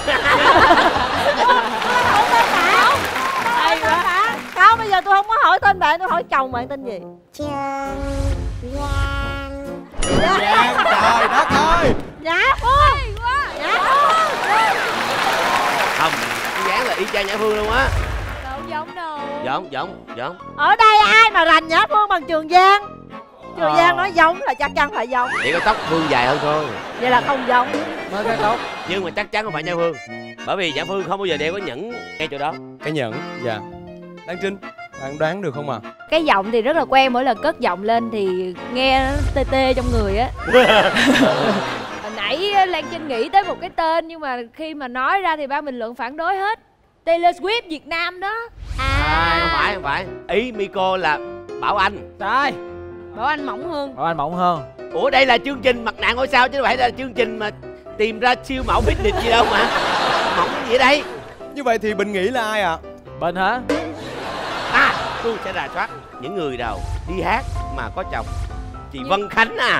Hay quá. Không, bây giờ tôi không có hỏi tên bạn, tôi hỏi chồng bạn tên gì? Trương Giang. Giang, trời đất ơi. Nhã Phương. Nhã Phương. Không, cái dáng là y chang Nhã Phương luôn á. Không giống đâu. Giống, giống, giống. Ở đây ai mà rành Nhã Phương bằng Trường Giang? Trường Ờ. Giang nói giống là chắc chắn phải giống. Chỉ có tóc Phương dài hơn thôi. Vậy là không giống. mới cái tóc. Nhưng mà chắc chắn không phải Nhã Phương. Bởi vì Nhã Phương không bao giờ đeo có nhẫn ngay chỗ đó. Cái nhẫn, dạ. Đăng Trinh, bạn đoán được không ạ? À? Cái giọng thì rất là quen, mỗi lần cất giọng lên thì nghe nó tê tê trong người á. Hồi nãy Lan Trinh nghĩ tới một cái tên nhưng mà khi mà nói ra thì ban bình luận phản đối hết. Taylor Swift Việt Nam đó. À, à không phải, không phải. Ý Miko là Bảo Anh. Sai. Bảo Anh mỏng hơn. Bảo Anh mỏng hơn. Ủa đây là chương trình mặt nạ ngôi sao chứ không phải là chương trình mà tìm ra siêu mẫu fitness gì đâu mà. Mỏng gì ở đây? Như vậy thì Bình nghĩ là ai ạ? À? Bình hả? À, tôi sẽ rà soát những người nào đi hát mà có chồng. Chị Vân Khánh à.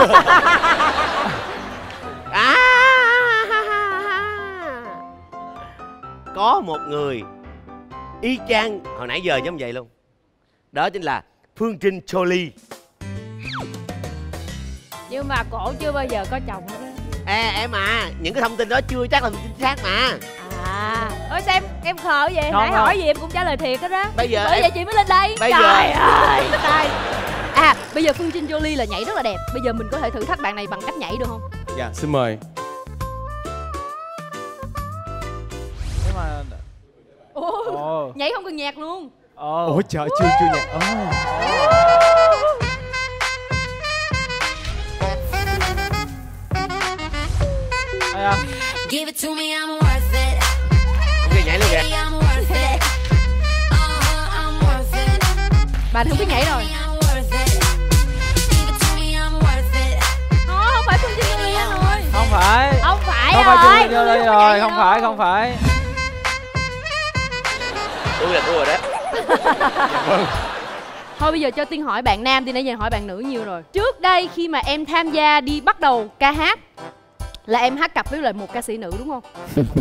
À, có một người y chang hồi nãy giờ giống vậy luôn. Đó chính là Phương Trinh Jolie. Nhưng mà cổ chưa bao giờ có chồng hết á. À, em à, những cái thông tin đó chưa chắc là chính xác mà. À, ôi sao em em khờ vậy? Không, Nãy không. hỏi gì em cũng trả lời thiệt hết á. Bây giờ bởi em... vậy chị mới lên đây. Bây Trời giờ... ơi, sai. À, bây giờ Phương Trinh Jolie là nhảy rất là đẹp. Bây giờ mình có thể thử thách bạn này bằng cách nhảy được không? Dạ, xin mời. Nhưng mà Ồ, Ồ. nhảy không cần nhạc luôn. Ồ. Ủa trời, chưa chưa nhạc. Oh. Ai à? Give it to me, I'm worth it. Ok, nhảy luôn kìa. I'm worth it. Uh-huh, I'm worth it. Bạn không biết nhảy rồi. I'm worth it. Give it to me, I'm worth it. Không, không phải Phương Trinh Jolie rồi. Không phải. không phải Không rồi. phải chưa đây rồi, không phải, không phải. Tôi là thua rồi đó. Dạ vâng. Thôi bây giờ cho Tiên hỏi bạn nam, Tiên nãy giờ hỏi bạn nữ nhiều rồi. Trước đây khi mà em tham gia đi bắt đầu ca hát là em hát cặp với lại một ca sĩ nữ đúng không?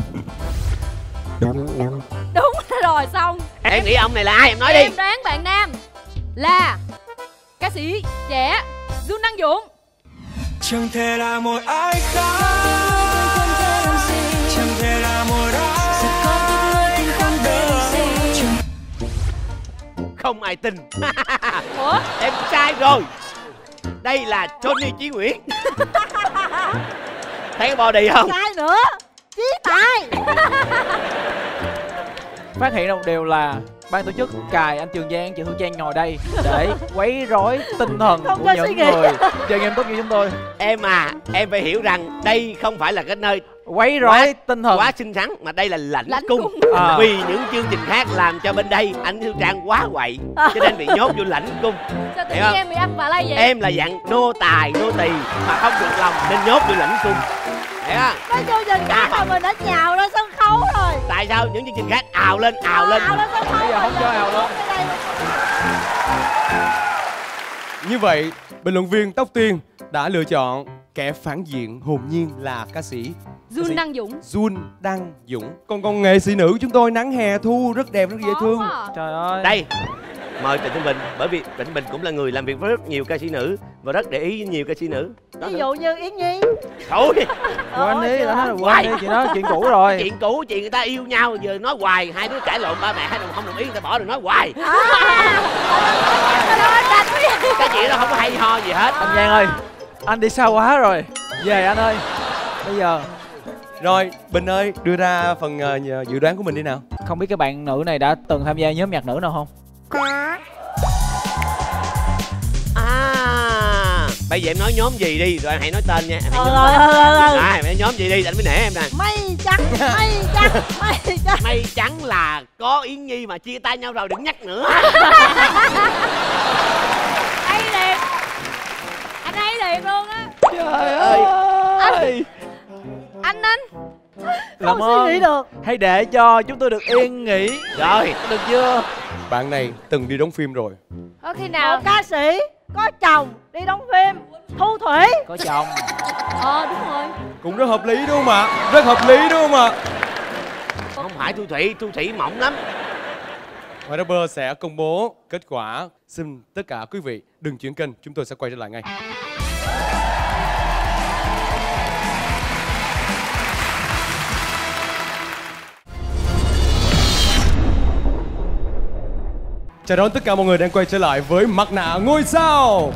Đúng đúng. Đúng rồi, xong. Em nghĩ ông này là ai? Em nói đi. Em đoán bạn nam là ca sĩ trẻ Dương Đăng Dũng. Chẳng thể là một ai khác, chẳng thể là một ai khác. Không ai tin. Ủa? Em sai rồi. Đây là Johnny Chí Nguyễn. Thấy cái body không? Sai nữa. Chí tài. Phát hiện một điều là ban tổ chức cài anh Trường Giang, chị Hương Trang ngồi đây để quấy rối tinh thần Không của có những suy nghĩ. người chơi nghiêm túc như chúng tôi. Em à, em phải hiểu rằng đây không phải là cái nơi Quấy rối quá, tinh thần. quá xinh xắn, mà đây là lãnh, Lãnh cung, cung. À. Vì những chương trình khác làm cho bên đây anh Hương Trang quá quậy, cho nên bị nhốt vô lãnh cung. Sao tự Hiểu nhiên không? em bị ăn bà lay vậy? Em là dạng nô tài, nô tỳ mà không được lòng nên nhốt vô lãnh cung. Hiểu không? Cái chương trình khác mà mình đã nhào ra sân khấu rồi. Tại sao những chương trình khác ào lên, ào lên? Ào lên sân khấu. Bây giờ không cho ào lên. Như vậy, bình luận viên Tóc Tiên đã lựa chọn kẻ phản diện hồn nhiên là ca sĩ Jun Đăng Dũng. Jun Đăng Dũng. Còn còn nghệ sĩ nữ của chúng tôi Nắng Hè Thu rất đẹp, rất dễ thương. Trời ơi. Đây, mời Trịnh Thanh Bình. Bởi vì Trịnh Thanh Bình cũng là người làm việc với rất nhiều ca sĩ nữ và rất để ý với nhiều ca sĩ nữ. Ví dụ như Yến Nhi. Thôi Quên đi, đã nói là quên đi, chuyện đó chuyện cũ rồi. Chuyện cũ, chuyện người ta yêu nhau giờ nói hoài, hai đứa cãi lộn ba mẹ hai đồng không đồng ý người ta bỏ, đừng nói hoài. Cái chuyện đó không có hay ho gì hết. Anh Giang ơi, anh đi xa quá rồi. Về anh ơi. Bây giờ rồi, Bình ơi, đưa ra phần uh, dự đoán của mình đi nào. Không biết cái bạn nữ này đã từng tham gia nhóm nhạc nữ nào không? À, bây giờ em nói nhóm gì đi, rồi em hãy nói tên nha. Em hãy Ờ, nhóm... ờ, ờ, ờ. À, em nói nhóm gì đi, anh mới nể em nè. Mây trắng, mây trắng, mây trắng. Mây trắng là có Yến Nhi mà chia tay nhau rồi, đừng nhắc nữa. Hay liền. Anh hay liền luôn á. Trời ơi. Anh Anh anh Làm Không suy nghĩ được. Hãy để cho chúng tôi được yên nghỉ. Rồi, được chưa? Bạn này từng đi đóng phim rồi. Có khi nào Một ca sĩ có chồng đi đóng phim. Thu Thủy. Có chồng. Ờ đúng rồi. Cũng rất hợp lý đúng không ạ? Rất hợp lý đúng không ạ? Không phải Thu Thủy, Thu Thủy mỏng lắm. Và Rapper sẽ công bố kết quả. Xin tất cả quý vị đừng chuyển kênh, chúng tôi sẽ quay trở lại ngay. Chào đón tất cả mọi người đang quay trở lại với Mặt nạ ngôi sao.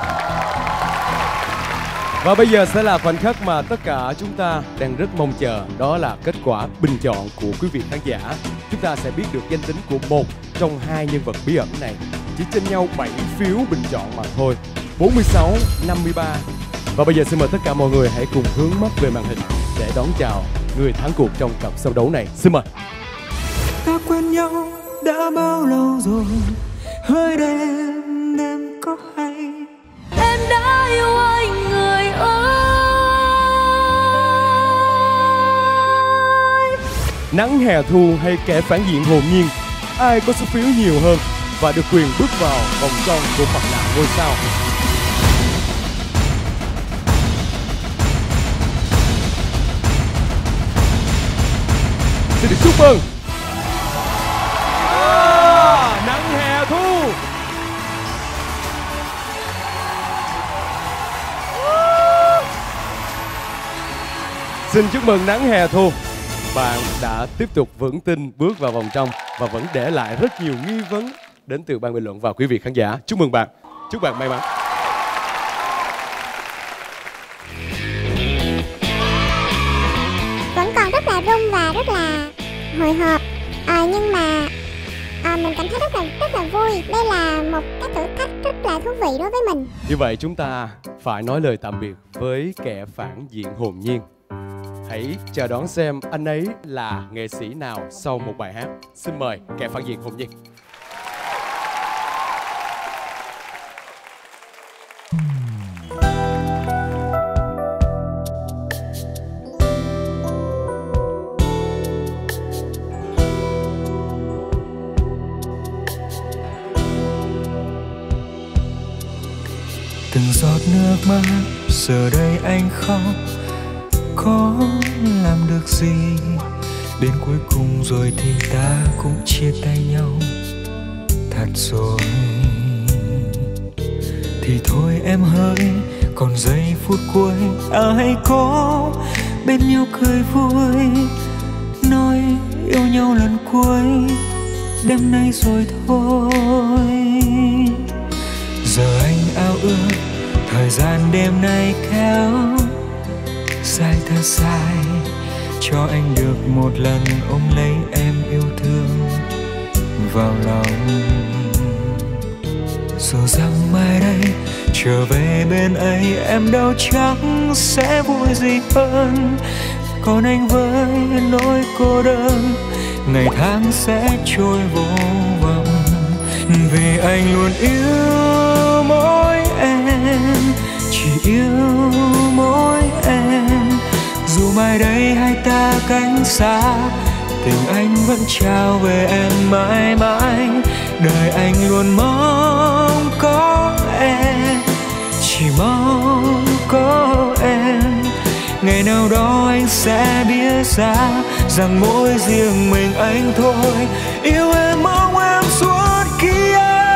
Và bây giờ sẽ là khoảnh khắc mà tất cả chúng ta đang rất mong chờ. Đó là kết quả bình chọn của quý vị khán giả. Chúng ta sẽ biết được danh tính của một trong hai nhân vật bí ẩn này. Chỉ chênh nhau bảy phiếu bình chọn mà thôi. bốn mươi sáu, năm mươi ba. Và bây giờ xin mời tất cả mọi người hãy cùng hướng mắt về màn hình để đón chào người thắng cuộc trong cặp sâu đấu này. Xin mời. Ta quen nhau đã bao lâu rồi, hơi đêm đêm có hay Em đã yêu anh người ơi. Nắng Hè Thu hay kẻ phản diện hồn nhiên, ai có số phiếu nhiều hơn và được quyền bước vào vòng trong của Mặt nạ ngôi sao. Xin được chúc mừng à, Nắng Hè Thu. Xin chúc mừng Nắng Hè Thu. Bạn đã tiếp tục vững tin bước vào vòng trong và vẫn để lại rất nhiều nghi vấn đến từ ban bình luận và quý vị khán giả. Chúc mừng bạn. Chúc bạn may mắn. Vẫn còn rất là rung và rất là hồi hộp. À, nhưng mà à, mình cảm thấy rất là rất là vui. Đây là một cái thử thách rất là thú vị đối với mình. Như vậy chúng ta phải nói lời tạm biệt với kẻ phản diện hồn nhiên. Hãy chờ đón xem anh ấy là nghệ sĩ nào sau một bài hát. Xin mời kẻ phản diện hồn nhiên. từng giọt nước mắt giờ đây anh khóc có làm được gì, đến cuối cùng rồi thì ta cũng chia tay nhau thật rồi. Thì thôi em hỡi, còn giây phút cuối ai có bên nhau cười vui, nói yêu nhau lần cuối đêm nay rồi thôi. Giờ anh ao ước thời gian đêm nay kéo dài thật dài, cho anh được một lần ôm lấy em yêu thương vào lòng. Dù rằng mai đây trở về bên ấy em đâu chắc sẽ vui gì hơn, còn anh với nỗi cô đơn ngày tháng sẽ trôi vô vọng. Vì anh luôn yêu mỗi em, chỉ yêu mỗi em. Dù mai đây hai ta cánh xa, tình anh vẫn trao về em mãi mãi. Đời anh luôn mong có em, chỉ mong có Ngày nào đó anh sẽ biết ra rằng mỗi riêng mình anh thôi yêu em, mong em suốt kiếp.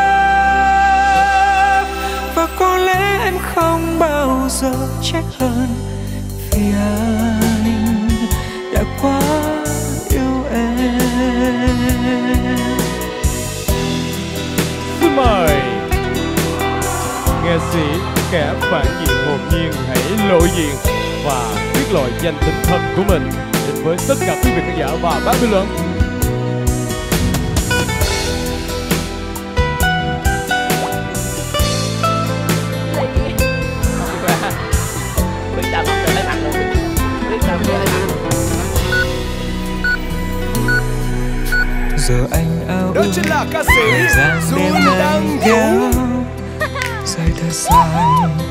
Và có lẽ em không bao giờ trách hơn vì anh đã quá yêu em. Xin mời nghệ sĩ kẻ phản diện hồn nhiên hãy lộ diện và tiết lộ danh tính thật của mình đến với tất cả quý vị khán giả và ban bình luận. Giờ anh ao đó chính là ca sĩ Jun Đăng Dũng. Dài thật dài.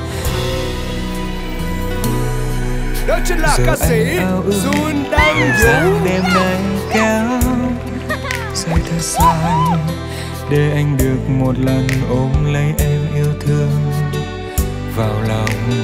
Đó chính là ca sĩ Jun Đăng Dũng. Đêm nay kéo dài thật dài để anh được một lần ôm lấy em yêu thương vào lòng.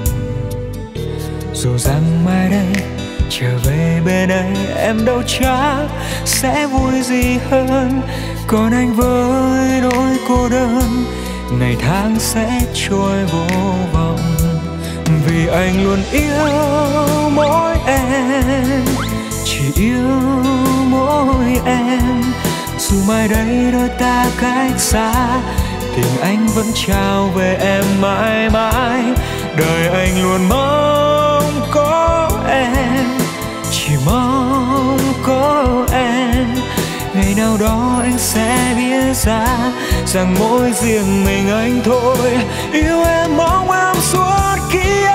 Dù rằng mai đây trở về bên ấy em đâu chắc sẽ vui gì hơn. Còn anh với nỗi cô đơn ngày tháng sẽ trôi vô vọng. Vì anh luôn yêu mỗi em, chỉ yêu mỗi em. Dù mai đây đôi ta cách xa, tình anh vẫn trao về em mãi mãi. Đời anh luôn mong có em, chỉ mong có em. Ngày nào đó anh sẽ biết ra rằng mỗi riêng mình anh thôi yêu em, mong em suốt kiếp.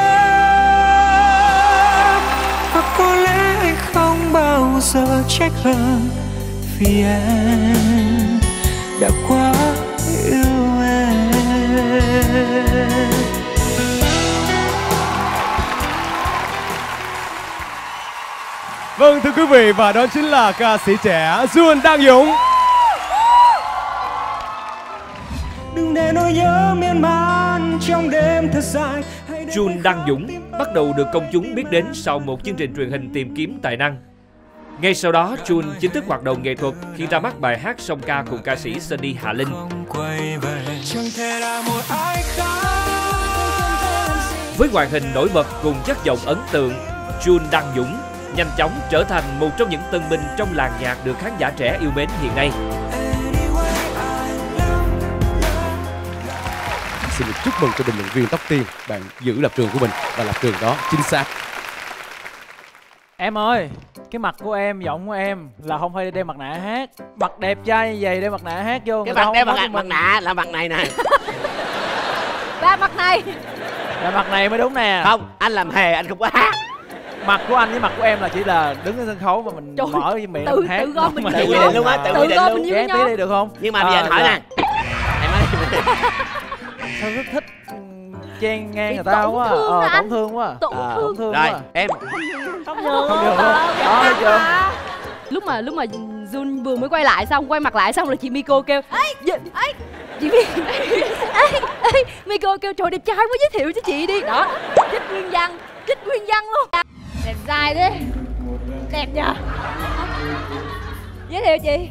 Và có lẽ anh không bao giờ trách hơn vì em đã quá yêu em. Vâng thưa quý vị, và đó chính là ca sĩ trẻ Jun Đăng Dũng. Đừng để nỗi nhớ miên man trong đêm thật dài. Jun Đăng Dũng bắt đầu được công chúng biết đến sau một chương trình truyền hình tìm kiếm tài năng. Ngay sau đó, Jun chính thức hoạt động nghệ thuật khi ra mắt bài hát song ca cùng ca sĩ Sunny Hà Linh. Với ngoại hình nổi bật cùng chất giọng ấn tượng, Jun Đăng Dũng nhanh chóng trở thành một trong những tân binh trong làng nhạc được khán giả trẻ yêu mến hiện nay. Xin được chúc mừng cho bình luận viên Tóc Tiên, bạn giữ lập trường của mình và lập trường đó chính xác. Em ơi, cái mặt của em, giọng của em là không phải đem mặt nạ hát. Mặt đẹp trai như vậy đem mặt nạ hát vô. Cái mặt đem mặt, mặt nạ là mặt này nè. Ba mặt này. Là mặt này mới đúng nè. Không, anh làm hề anh không có hát. Mặt của anh với mặt của em là chỉ là đứng trên sân khấu mà mình Trời mở cái miệng tự, mình hát. Tự gom mình tự quy định luôn á, tự quy định luôn. Ghé tí đi được không? Nhưng mà bây giờ anh hỏi nè. Em ơi. Sao rất thích chen ngang người ta quá. Ờ, tổn thương quá. Tổn thương. Tổn thương Rồi, quá. em. Không nhường. Không nhường. Đó thấy chưa? Lúc mà lúc mà Jun vừa mới quay lại xong, quay mặt lại xong là chị Miko kêu Ê, ấy, chị Miko ê, ê, Miko kêu trời đẹp trai quá, giới thiệu cho chị đi. Đó, trích nguyên văn, trích nguyên văn luôn. Đẹp trai thế. Đẹp nhờ. Giới thiệu chị.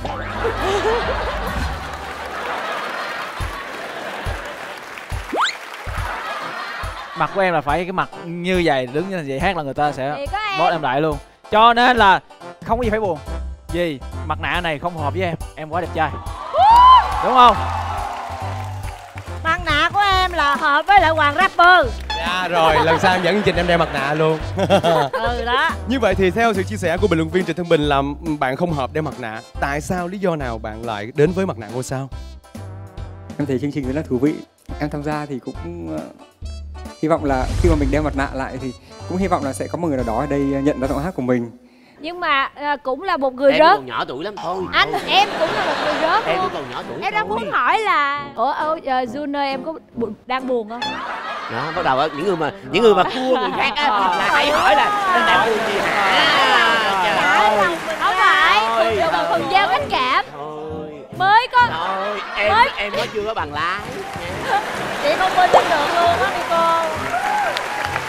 Mặt của em là phải cái mặt như vậy, đứng như vậy hát là người ta sẽ bót em lại luôn. Cho nên là không có gì phải buồn. Vì mặt nạ này không hợp với em, em quá đẹp trai. Đúng không? Mặt nạ của em là hợp với lại Hoàng rapper. Dạ rồi, lần sau em dẫn chương trình em đeo mặt nạ luôn. Ừ đó. Như vậy thì theo sự chia sẻ của bình luận viên Trịnh Thân Bình là bạn không hợp đeo mặt nạ. Tại sao, lý do nào bạn lại đến với mặt nạ ngôi sao? Em thấy chương trình rất là thú vị. Em tham gia thì cũng uh, hy vọng là khi mà mình đeo mặt nạ lại thì cũng hy vọng là sẽ có một người nào đó ở đây nhận ra giọng hát của mình. Nhưng mà à, cũng là một người em rớt. Em còn nhỏ tuổi lắm thôi. Anh, thôi. em cũng là một người rớt em luôn. cũng còn nhỏ tuổi. Em đang muốn hỏi là ủa, ủa Jun ơi, em có bu đang buồn không? Đó, bắt đầu á, những người mà những người mà cua người khác á là hay hỏi là anh đang buồn gì hả? Không phải, thường là phần giao cách cảm. Mới có. Thôi, em mới... em mới chưa có bằng lái. Chị không bên trên đường luôn á đi cô. Ờ, mới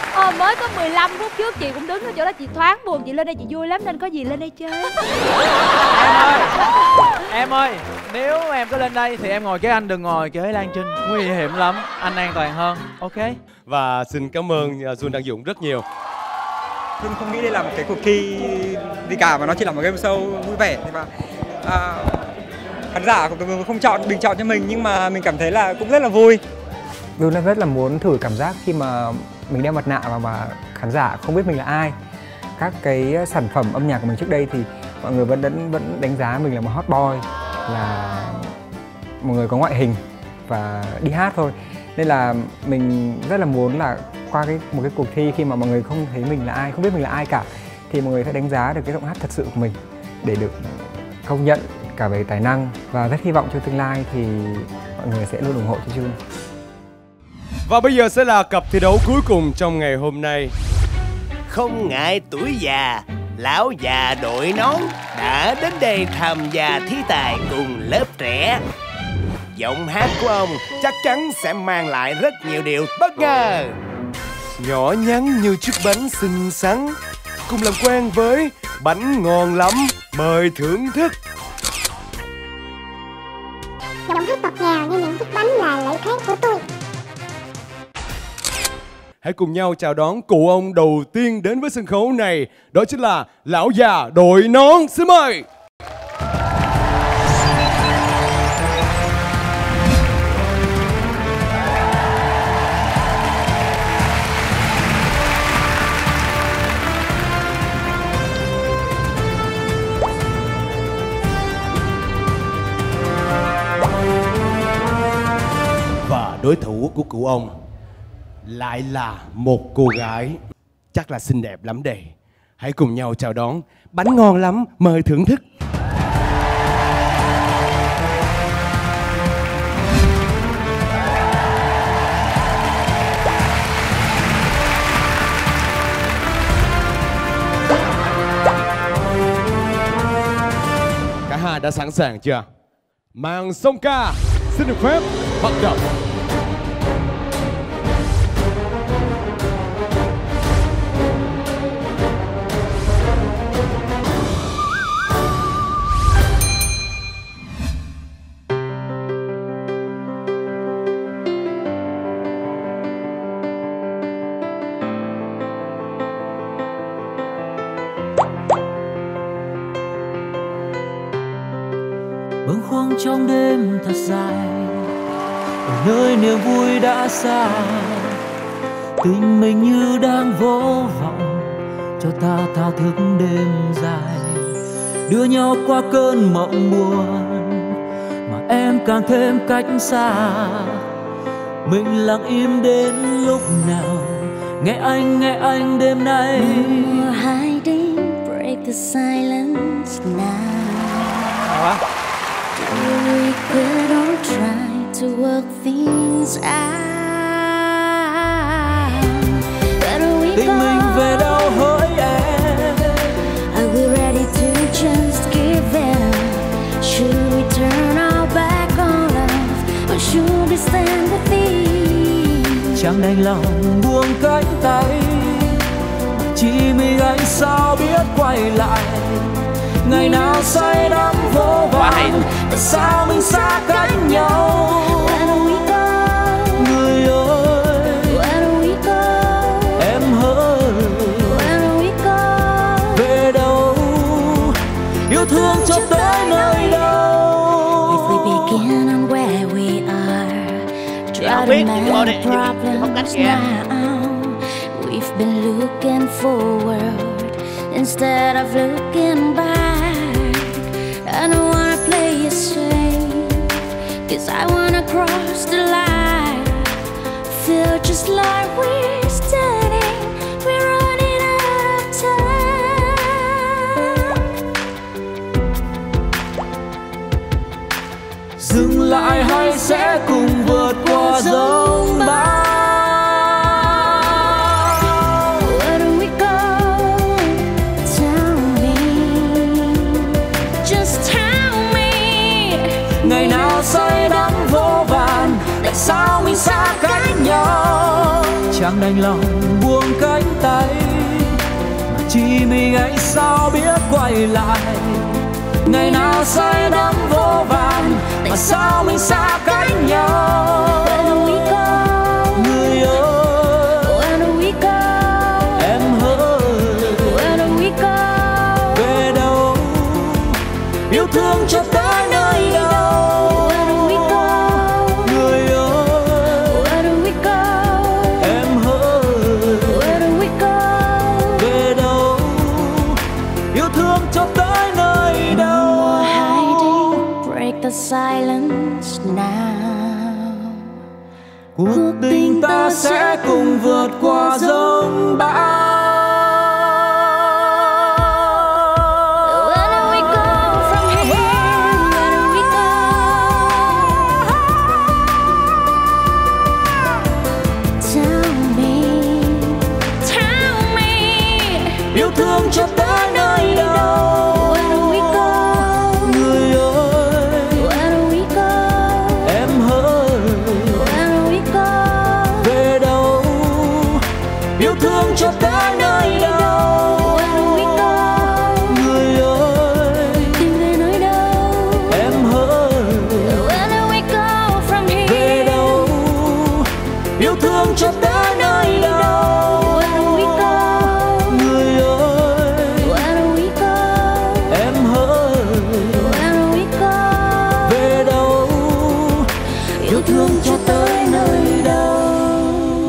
mới có mười lăm phút trước chị cũng đứng ở chỗ đó, chị thoáng buồn, chị lên đây chị vui lắm nên có gì lên đây chơi. Em ơi, em ơi, nếu em có lên đây thì em ngồi kế anh, đừng ngồi kế Lan Trinh, nguy hiểm lắm, anh an toàn hơn. Ok. Và xin cảm ơn Jun Đăng Dũng rất nhiều. Jun không nghĩ đây là một cái cuộc thi gì cả, mà nó chỉ là một game show vui vẻ. Và à, khán giả cũng không chọn bình chọn cho mình, nhưng mà mình cảm thấy là cũng rất là vui. Jun rất là muốn thử cảm giác khi mà mình đeo mặt nạ và mà khán giả không biết mình là ai. Các cái sản phẩm âm nhạc của mình trước đây thì mọi người vẫn vẫn vẫn đánh giá mình là một hot boy, là một người có ngoại hình và đi hát thôi. Nên là mình rất là muốn là qua cái một cái cuộc thi khi mà mọi người không thấy mình là ai, không biết mình là ai cả, thì mọi người sẽ đánh giá được cái giọng hát thật sự của mình để được công nhận cả về tài năng. Và rất hy vọng trong tương lai thì mọi người sẽ luôn ủng hộ cho Jun. Và bây giờ sẽ là cặp thi đấu cuối cùng trong ngày hôm nay. Không ngại tuổi già, lão già đội nón đã đến đây tham gia thi tài cùng lớp trẻ. Giọng hát của ông chắc chắn sẽ mang lại rất nhiều điều bất ngờ. Nhỏ nhắn như chiếc bánh xinh xắn, cùng làm quen với bánh ngon lắm, mời thưởng thức. Giọng hát ngọt ngào như những chiếc bánh là lợi thế của tôi. Hãy cùng nhau chào đón cụ ông đầu tiên đến với sân khấu này. Đó chính là lão già đội nón. Xin mời. Và đối thủ của cụ ông lại là một cô gái chắc là xinh đẹp lắm đây. Hãy cùng nhau chào đón bánh ngon lắm, mời thưởng thức. Cả hai đã sẵn sàng chưa? Màn song ca xin được phép bắt đầu. bâng khuâng trong đêm thật dài, ở nơi niềm vui đã xa, tình mình như đang vô vọng, cho ta thao thức đêm dài, đưa nhau qua cơn mộng buồn mà em càng thêm cách xa. Mình lặng im đến lúc nào, nghe anh nghe anh đêm nay. No hiding, break the silence now. We could all try to work things out. Where we Tình mình về đâu hỡi em? Are we ready to just give in? Should we turn our back on love, or should we stand with these? Chẳng đành lòng buông cánh tay, chỉ mình anh sao biết quay lại. Ngày nào say đắm vô vàn, tại sao mình xa cách nhau? Người ơi, em hỡi, về đâu, yêu thương cho tới nơi đâu? If we begin on where we are, try to make problems now. We've been looking forward instead of looking back. I don't wanna play it safe, cause I wanna cross the line. Feel just like we're standing, we're running out of time. Dừng lại hay sẽ cùng vượt qua giông bão? Ngày nào say đắm vô vàn, tại sao mình xa cách nhau? chẳng đành lòng buông cánh tay, mà chỉ mình anh sao biết quay lại. Ngày nào say đắm vô vàn, tại sao mình xa cách nhau? Người ơi, em hỡi, về đâu yêu thương cho tới nơi đâu? Người ơi, em hỡi, về đâu yêu thương cho tới nơi đâu? Break the silence now. Cuộc tình ta sẽ cùng vượt qua giông bão. Yêu thương cho tới nơi đâu? Người ơi, em hỡi, về đâu yêu thương cho tới nơi đâu? Người ơi, em hỡi, về đâu yêu thương cho tới nơi đâu? Thương cho tới nơi đâu?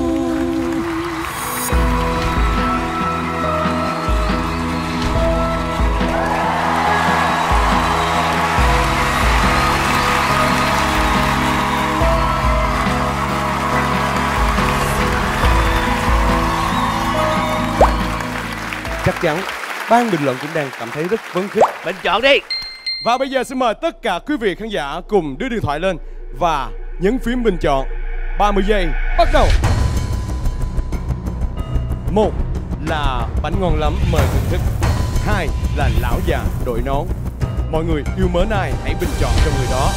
Chắc chắn ban bình luận cũng đang cảm thấy rất phấn khích. Bình chọn đi. Và bây giờ xin mời tất cả quý vị khán giả cùng đưa điện thoại lên và nhấn phím bình chọn. ba mươi giây bắt đầu. Một là bánh ngon lắm mời thưởng thức. Hai là lão già đội nón. Mọi người yêu mến ai hãy bình chọn cho người đó.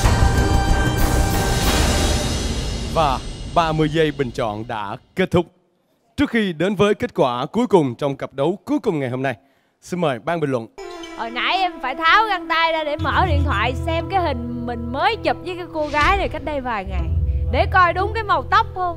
Và ba mươi giây bình chọn đã kết thúc. Trước khi đến với kết quả cuối cùng trong cặp đấu cuối cùng ngày hôm nay, xin mời ban bình luận. Hồi nãy em phải tháo găng tay ra để mở điện thoại xem cái hình mình mới chụp với cái cô gái này cách đây vài ngày, để coi đúng cái màu tóc không.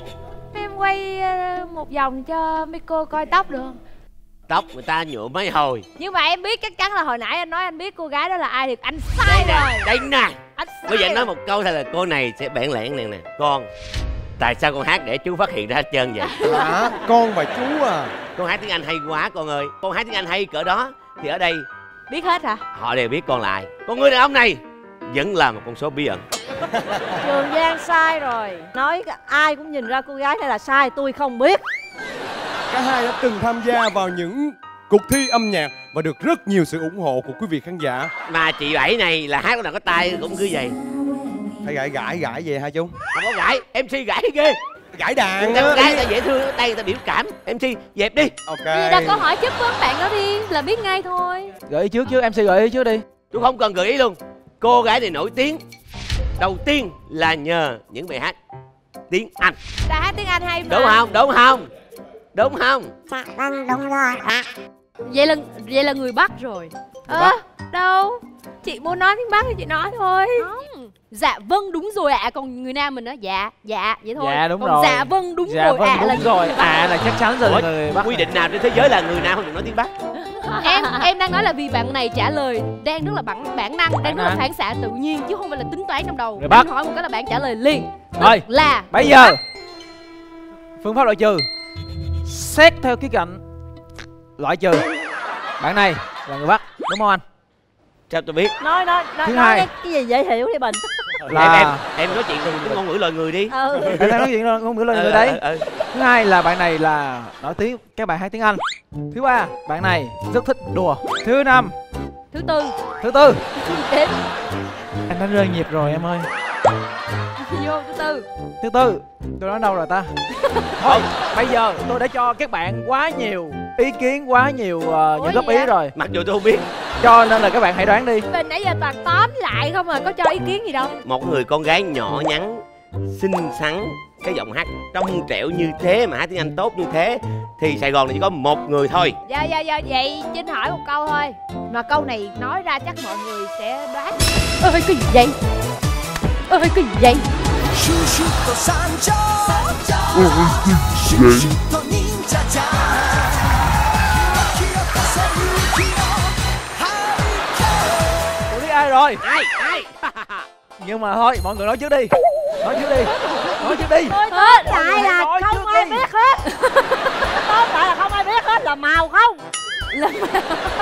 Em quay một vòng cho Miko coi tóc được không? Tóc người ta nhuộm mấy hồi. Nhưng mà em biết chắc chắn là hồi nãy anh nói anh biết cô gái đó là ai thì anh sai đây rồi. Nè, đây nè. Anh sai. Bây giờ anh nói một câu thôi là cô này sẽ bản lẻn này nè. Con, tại sao con hát để chú phát hiện ra hết trơn vậy? Dạ, con và chú à. Con hát tiếng Anh hay quá con ơi. Con hát tiếng Anh hay cỡ đó thì ở đây biết hết hả? họ đều biết con là ai. Con người đàn ông này vẫn là một con số bí ẩn. Trường Giang sai rồi. Nói ai cũng nhìn ra cô gái này là sai, tôi không biết. Cả hai đã từng tham gia vào những cuộc thi âm nhạc và được rất nhiều sự ủng hộ của quý vị khán giả. Mà chị Bảy này là hát lúc nào có tay cũng cứ vậy. Phải gãi gãi gãi về hả chú? Không có gãi, em xê gãi ghê. Gãi đàn á. Gái ta dễ thương, tay người ta biểu cảm. em xê dẹp đi. Ok. Vậy đặt câu hỏi chất vấn bạn đó đi là biết ngay thôi. Gợi ý trước chứ, em xê gợi ý trước đi. Chú không cần gợi ý luôn. Cô gái này nổi tiếng đầu tiên là nhờ những bài hát tiếng Anh. Đã hát tiếng Anh hay mà. Đúng không? Đúng không? Đúng không? Dạ vâng, đúng rồi. À, vậy là vậy là người Bắc rồi. Ơ à, đâu? Chị muốn nói tiếng Bắc thì chị nói thôi. Không. Dạ vâng đúng rồi ạ, à. Còn người Nam mình nói dạ dạ vậy thôi. Dạ đúng còn rồi. Dạ vâng đúng dạ rồi vâng, ạ đúng là rồi. À là chắc chắn rồi. Ủa, người Bắc quy định nào trên thế giới là người Nam không được nói tiếng Bắc? em em đang nói là vì bạn này trả lời đang rất là bản bản năng, đang bản rất là năng. phản xạ tự nhiên chứ không phải là tính toán trong đầu. Người Bắc. Anh hỏi một cái là bạn trả lời liền. Thôi là bây giờ phương pháp loại trừ, xét theo khía cạnh loại trừ, bạn này là người Bắc đúng không anh? Sao tôi biết? Nói nói nói, Thứ nói hai. cái, cái gì dễ hiểu đi Bình. Là em, em em nói chuyện dùng ngôn ngữ loài người đi. Ừ. Em đang nói chuyện ngôn ngữ loài người đấy. Ừ, ừ. Thứ hai là bạn này là nổi tiếng các bạn hát tiếng Anh. Thứ ba, bạn này rất thích đùa. Thứ năm, thứ tư, thứ tư đến anh đã rơi nhịp rồi em ơi. vô thứ tư. Thứ tư, tôi nói đâu rồi ta? Thôi, bây giờ tôi đã cho các bạn quá nhiều ý kiến, quá nhiều uh, những góp ý rồi. Mặc dù tôi không biết. Cho nên là các bạn hãy đoán đi. Mình nãy giờ toàn tóm lại không à, có cho ý kiến gì đâu. Một người con gái nhỏ nhắn, xinh xắn, cái giọng hát trong trẻo như thế mà hát tiếng Anh tốt như thế thì Sài Gòn này chỉ có một người thôi. Dạ dạ dạ vậy Trinh hỏi một câu thôi. Mà câu này nói ra chắc mọi người sẽ đoán. Ơi cái gì vậy? Ơi cái gì vậy? Tôi biết ai rồi. Ai? Ai? Nhưng mà thôi, mọi người nói trước đi. Nói trước đi. Nói trước đi. Hết lại là không ai biết hết. Tóm lại là không ai biết hết, là màu không? Là màu.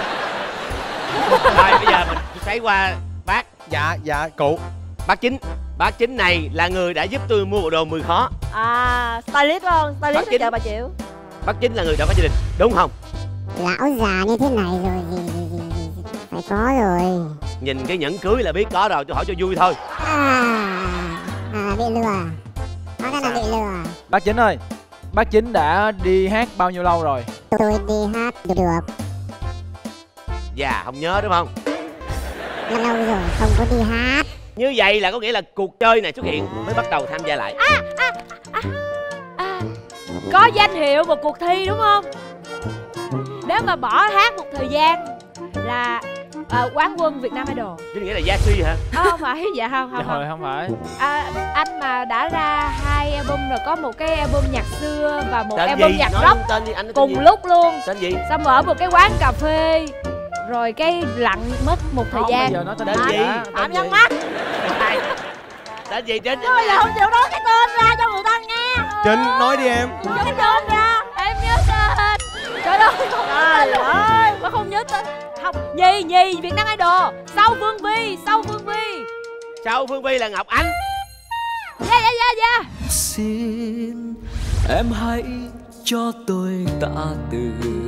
Rồi bây giờ mình sẽ qua bác. Dạ dạ cụ. Bác Chính. Bác Chính này là người đã giúp tôi mua bộ đồ mười khó. À, stylist phải không? Stylist ở chợ Bà Triệu. Bác Chính là người đã có gia đình, đúng không? Lão già như thế này rồi thì, thì, thì, thì phải có rồi. Nhìn cái nhẫn cưới là biết có rồi, tôi hỏi cho vui thôi. À, à bị lừa. Có cái là bị lừa. Bác Chính ơi, bác Chính đã đi hát bao nhiêu lâu rồi? Tôi đi hát được được. Dạ, không nhớ đúng không? Lâu lâu rồi không có đi hát. Như vậy là có nghĩa là cuộc chơi này xuất hiện mới bắt đầu tham gia lại. À, à, à, à. Có danh hiệu một cuộc thi đúng không? Nếu mà bỏ hát một thời gian là à, quán quân Việt Nam Idol. Chứ nghĩa là Gia Suy hả? À, không phải, dạ không, không, không. không phải. À, anh mà đã ra hai album rồi, có một cái album nhạc xưa và một tên album gì? nhạc Nói rock tên gì? Anh cùng gì? lúc luôn. Tên gì? Xong mở một cái quán cà phê rồi cái lặng mất một thời Không, gian. bây giờ nói tên Tên gì? Phạm Nhân Mắt. Tên gì Trinh? Chứ bây giờ không chịu nói cái tên ra cho người ta nghe. Trinh nói đi em. Nói cái tên ra. Em nhớ tên. Trời ơi, không nhớ tên ơi. Mà không nhớ tên. Không, Nhi, Nhi, Việt Nam Idol. Sau Phương Vi, sau Phương Vi. Sau Phương Vi là Ngọc Ánh. Dạ, dạ, dạ, dạ. Xin em hãy cho tôi tạ từ.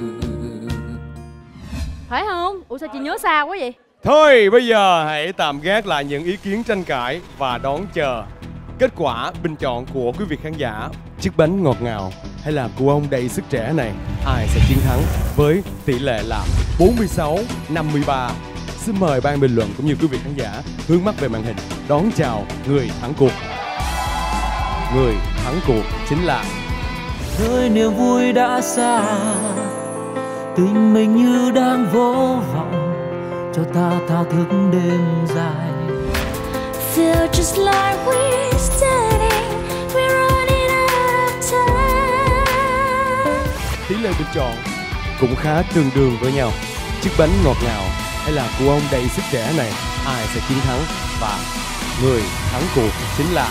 Phải không? Ủa sao chị nhớ xa quá vậy? Thôi bây giờ hãy tạm gác lại những ý kiến tranh cãi và đón chờ kết quả bình chọn của quý vị khán giả. Chiếc bánh ngọt ngào hay là cụ ông đầy sức trẻ này, ai sẽ chiến thắng với tỷ lệ là bốn mươi sáu năm mươi ba? Xin mời ban bình luận cũng như quý vị khán giả hướng mắt về màn hình đón chào người thắng cuộc. Người thắng cuộc chính là Nơi niềm vui đã xa, tình mình như đang vô vọng, cho ta thao thức đêm dài. Feel just like we're standing, we're running out of time. tỷ lệ bình chọn cũng khá tương đương với nhau. Chiếc bánh ngọt ngào hay là cụ ông đầy sức trẻ này, ai sẽ chiến thắng? Và người thắng cuộc chính là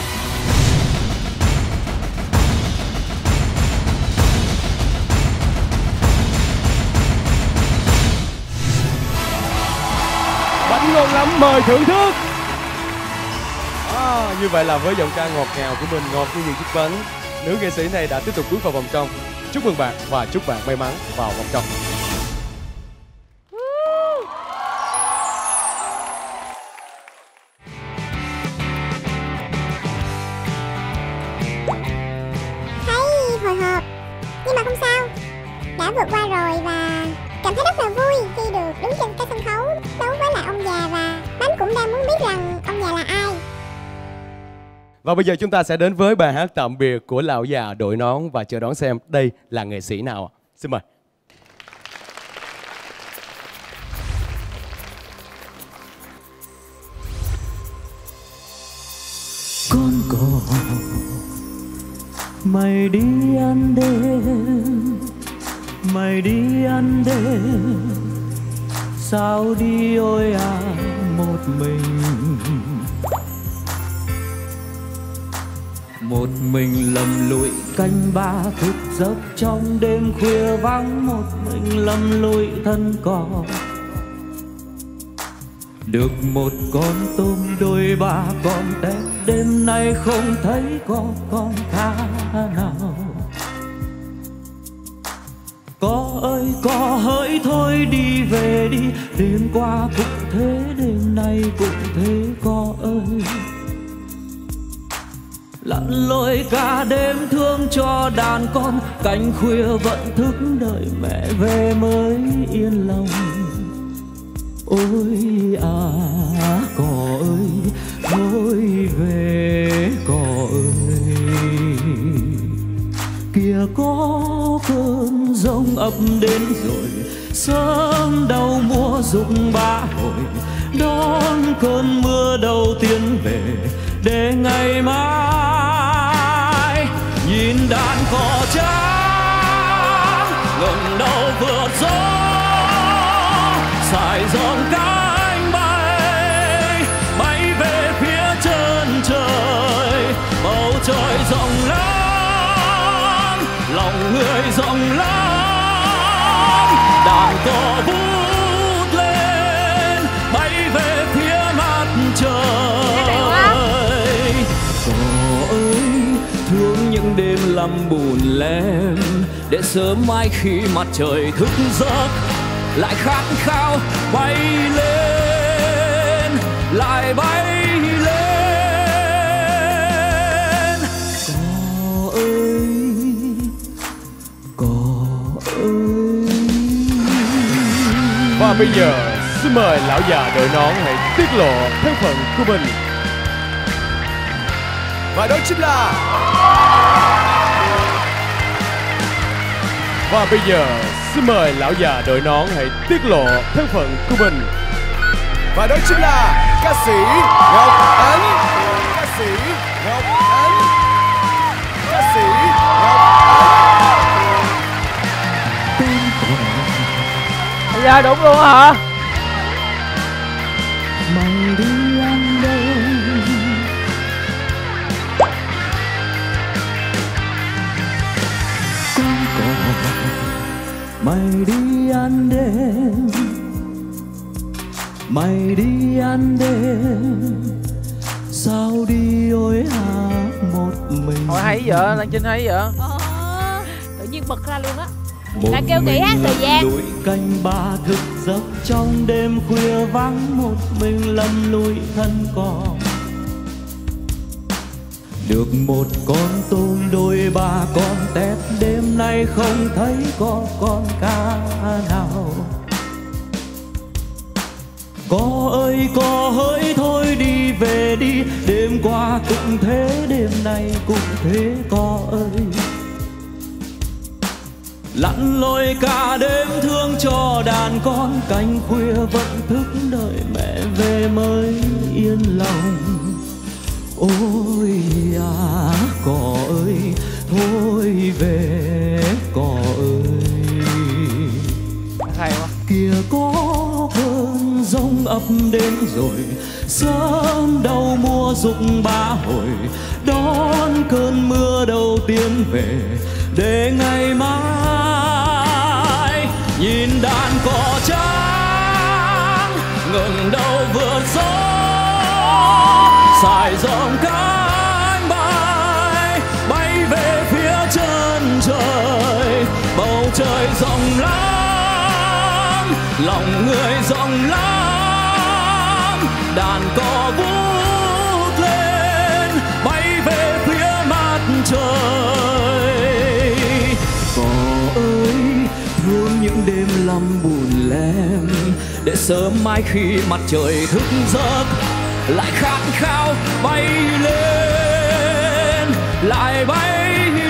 bánh ngon lắm, mời thưởng thức. À, như vậy là với giọng ca ngọt ngào của mình, ngọt như những chiếc bánh, nữ nghệ sĩ này đã tiếp tục bước vào vòng trong. Chúc mừng bạn và chúc bạn may mắn vào vòng trong. Thấy hồi hộp nhưng mà không sao, đã vượt qua rồi và cảm thấy rất là vui khi được đứng trên cái sân khấu đấu với lại ông già, và bánh cũng đang muốn biết rằng ông già là ai. Và bây giờ chúng ta sẽ đến với bài hát tạm biệt của lão già đội nón và chờ đón xem đây là nghệ sĩ nào. Xin mời. Con cò mày đi ăn đêm, mày đi ăn đêm, sao đi ôi à một mình, một mình lầm lũi canh ba thức giấc trong đêm khuya vắng, một mình lầm lũi thân cò. Được một con tôm đôi ba con tép, đêm nay không thấy có con cá nào. Có ơi có hỡi thôi đi về đi, đêm qua cũng thế đêm nay cũng thế có ơi. Lặn lội cả đêm thương cho đàn con, canh khuya vẫn thức đợi mẹ về mới yên lòng. Ôi à cò ơi thôi về cò ơi. Kìa có cơn giông ập đến rồi, sớm đầu mùa rụng bã hồi, đón cơn mưa đầu tiên về để ngày mai nhìn đàn cò trắng ngẩng đầu vượt gió, sải rộng cánh bay bay về phía chân trời. Bầu trời rộng lắm, lòng người rộng lắm, đàn cò vút lên bay về phía mặt trời. Cò ơi thương những đêm lắm buồn lem, để sớm mai khi mặt trời thức giấc lại khát khao bay lên, lại bay lên. Cò ơi, cò ơi. Và bây giờ xin mời lão già đội nón hãy tiết lộ thân phận của mình. Và đó chính là... Và bây giờ xin mời lão già đội nón hãy tiết lộ thân phận của mình. Và đó chính là ca sĩ Ngọc Ánh. Ca sĩ Ngọc Ánh. Ca sĩ Ngọc Ánh. Bây giờ đúng luôn hả? Mày đi ăn đâu? Mày đi ăn đêm, mày đi ăn đêm, sao đi ôi hả một mình. Thôi hay vợ, Lan Trinh hay vợ. Ờ, tự nhiên bật ra luôn á. Một Là kêu nghỉ hát thời gian. lủi canh ba thức giấc trong đêm khuya vắng một mình lầm lũi thân con. Được một con tôm đôi ba con tép, đêm nay không thấy có con cá nào. Có ơi có hỡi thôi đi về đi, đêm qua cũng thế đêm nay cũng thế có ơi. Lặn lội cả đêm thương cho đàn con, canh khuya vẫn thức đợi mẹ về mới yên lòng. Ôi à cò ơi thôi về cò ơi. Hay quá. Kìa có cơn giông ập đến rồi, sớm đầu mùa rụng bã hồi, đón cơn mưa đầu tiên về để ngày mai nhìn đàn cò trắng ngẩng đầu vượt gió, sải rộng cánh bay bay về phía chân trời. Bầu trời rộng lắm, lòng người rộng lắm, đàn cò vút lên bay về phía mặt trời. Cò ơi thương những đêm lắm buồn lem, để sớm mai khi mặt trời thức giấc lại khát khao bay lên, lại bay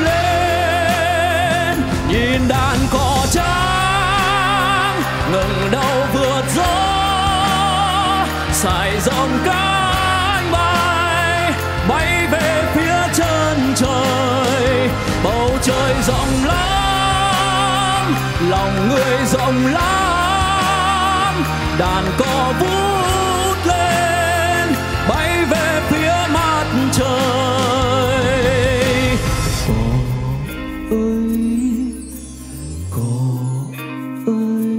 lên. Nhìn đàn cò trắng ngẩng đầu vượt gió, sải rộng cánh bay bay về phía chân trời. Bầu trời rộng lắm, lòng người rộng lắm, đàn cò vút lên bay về phía mặt trời. Cò ơi, cò ơi.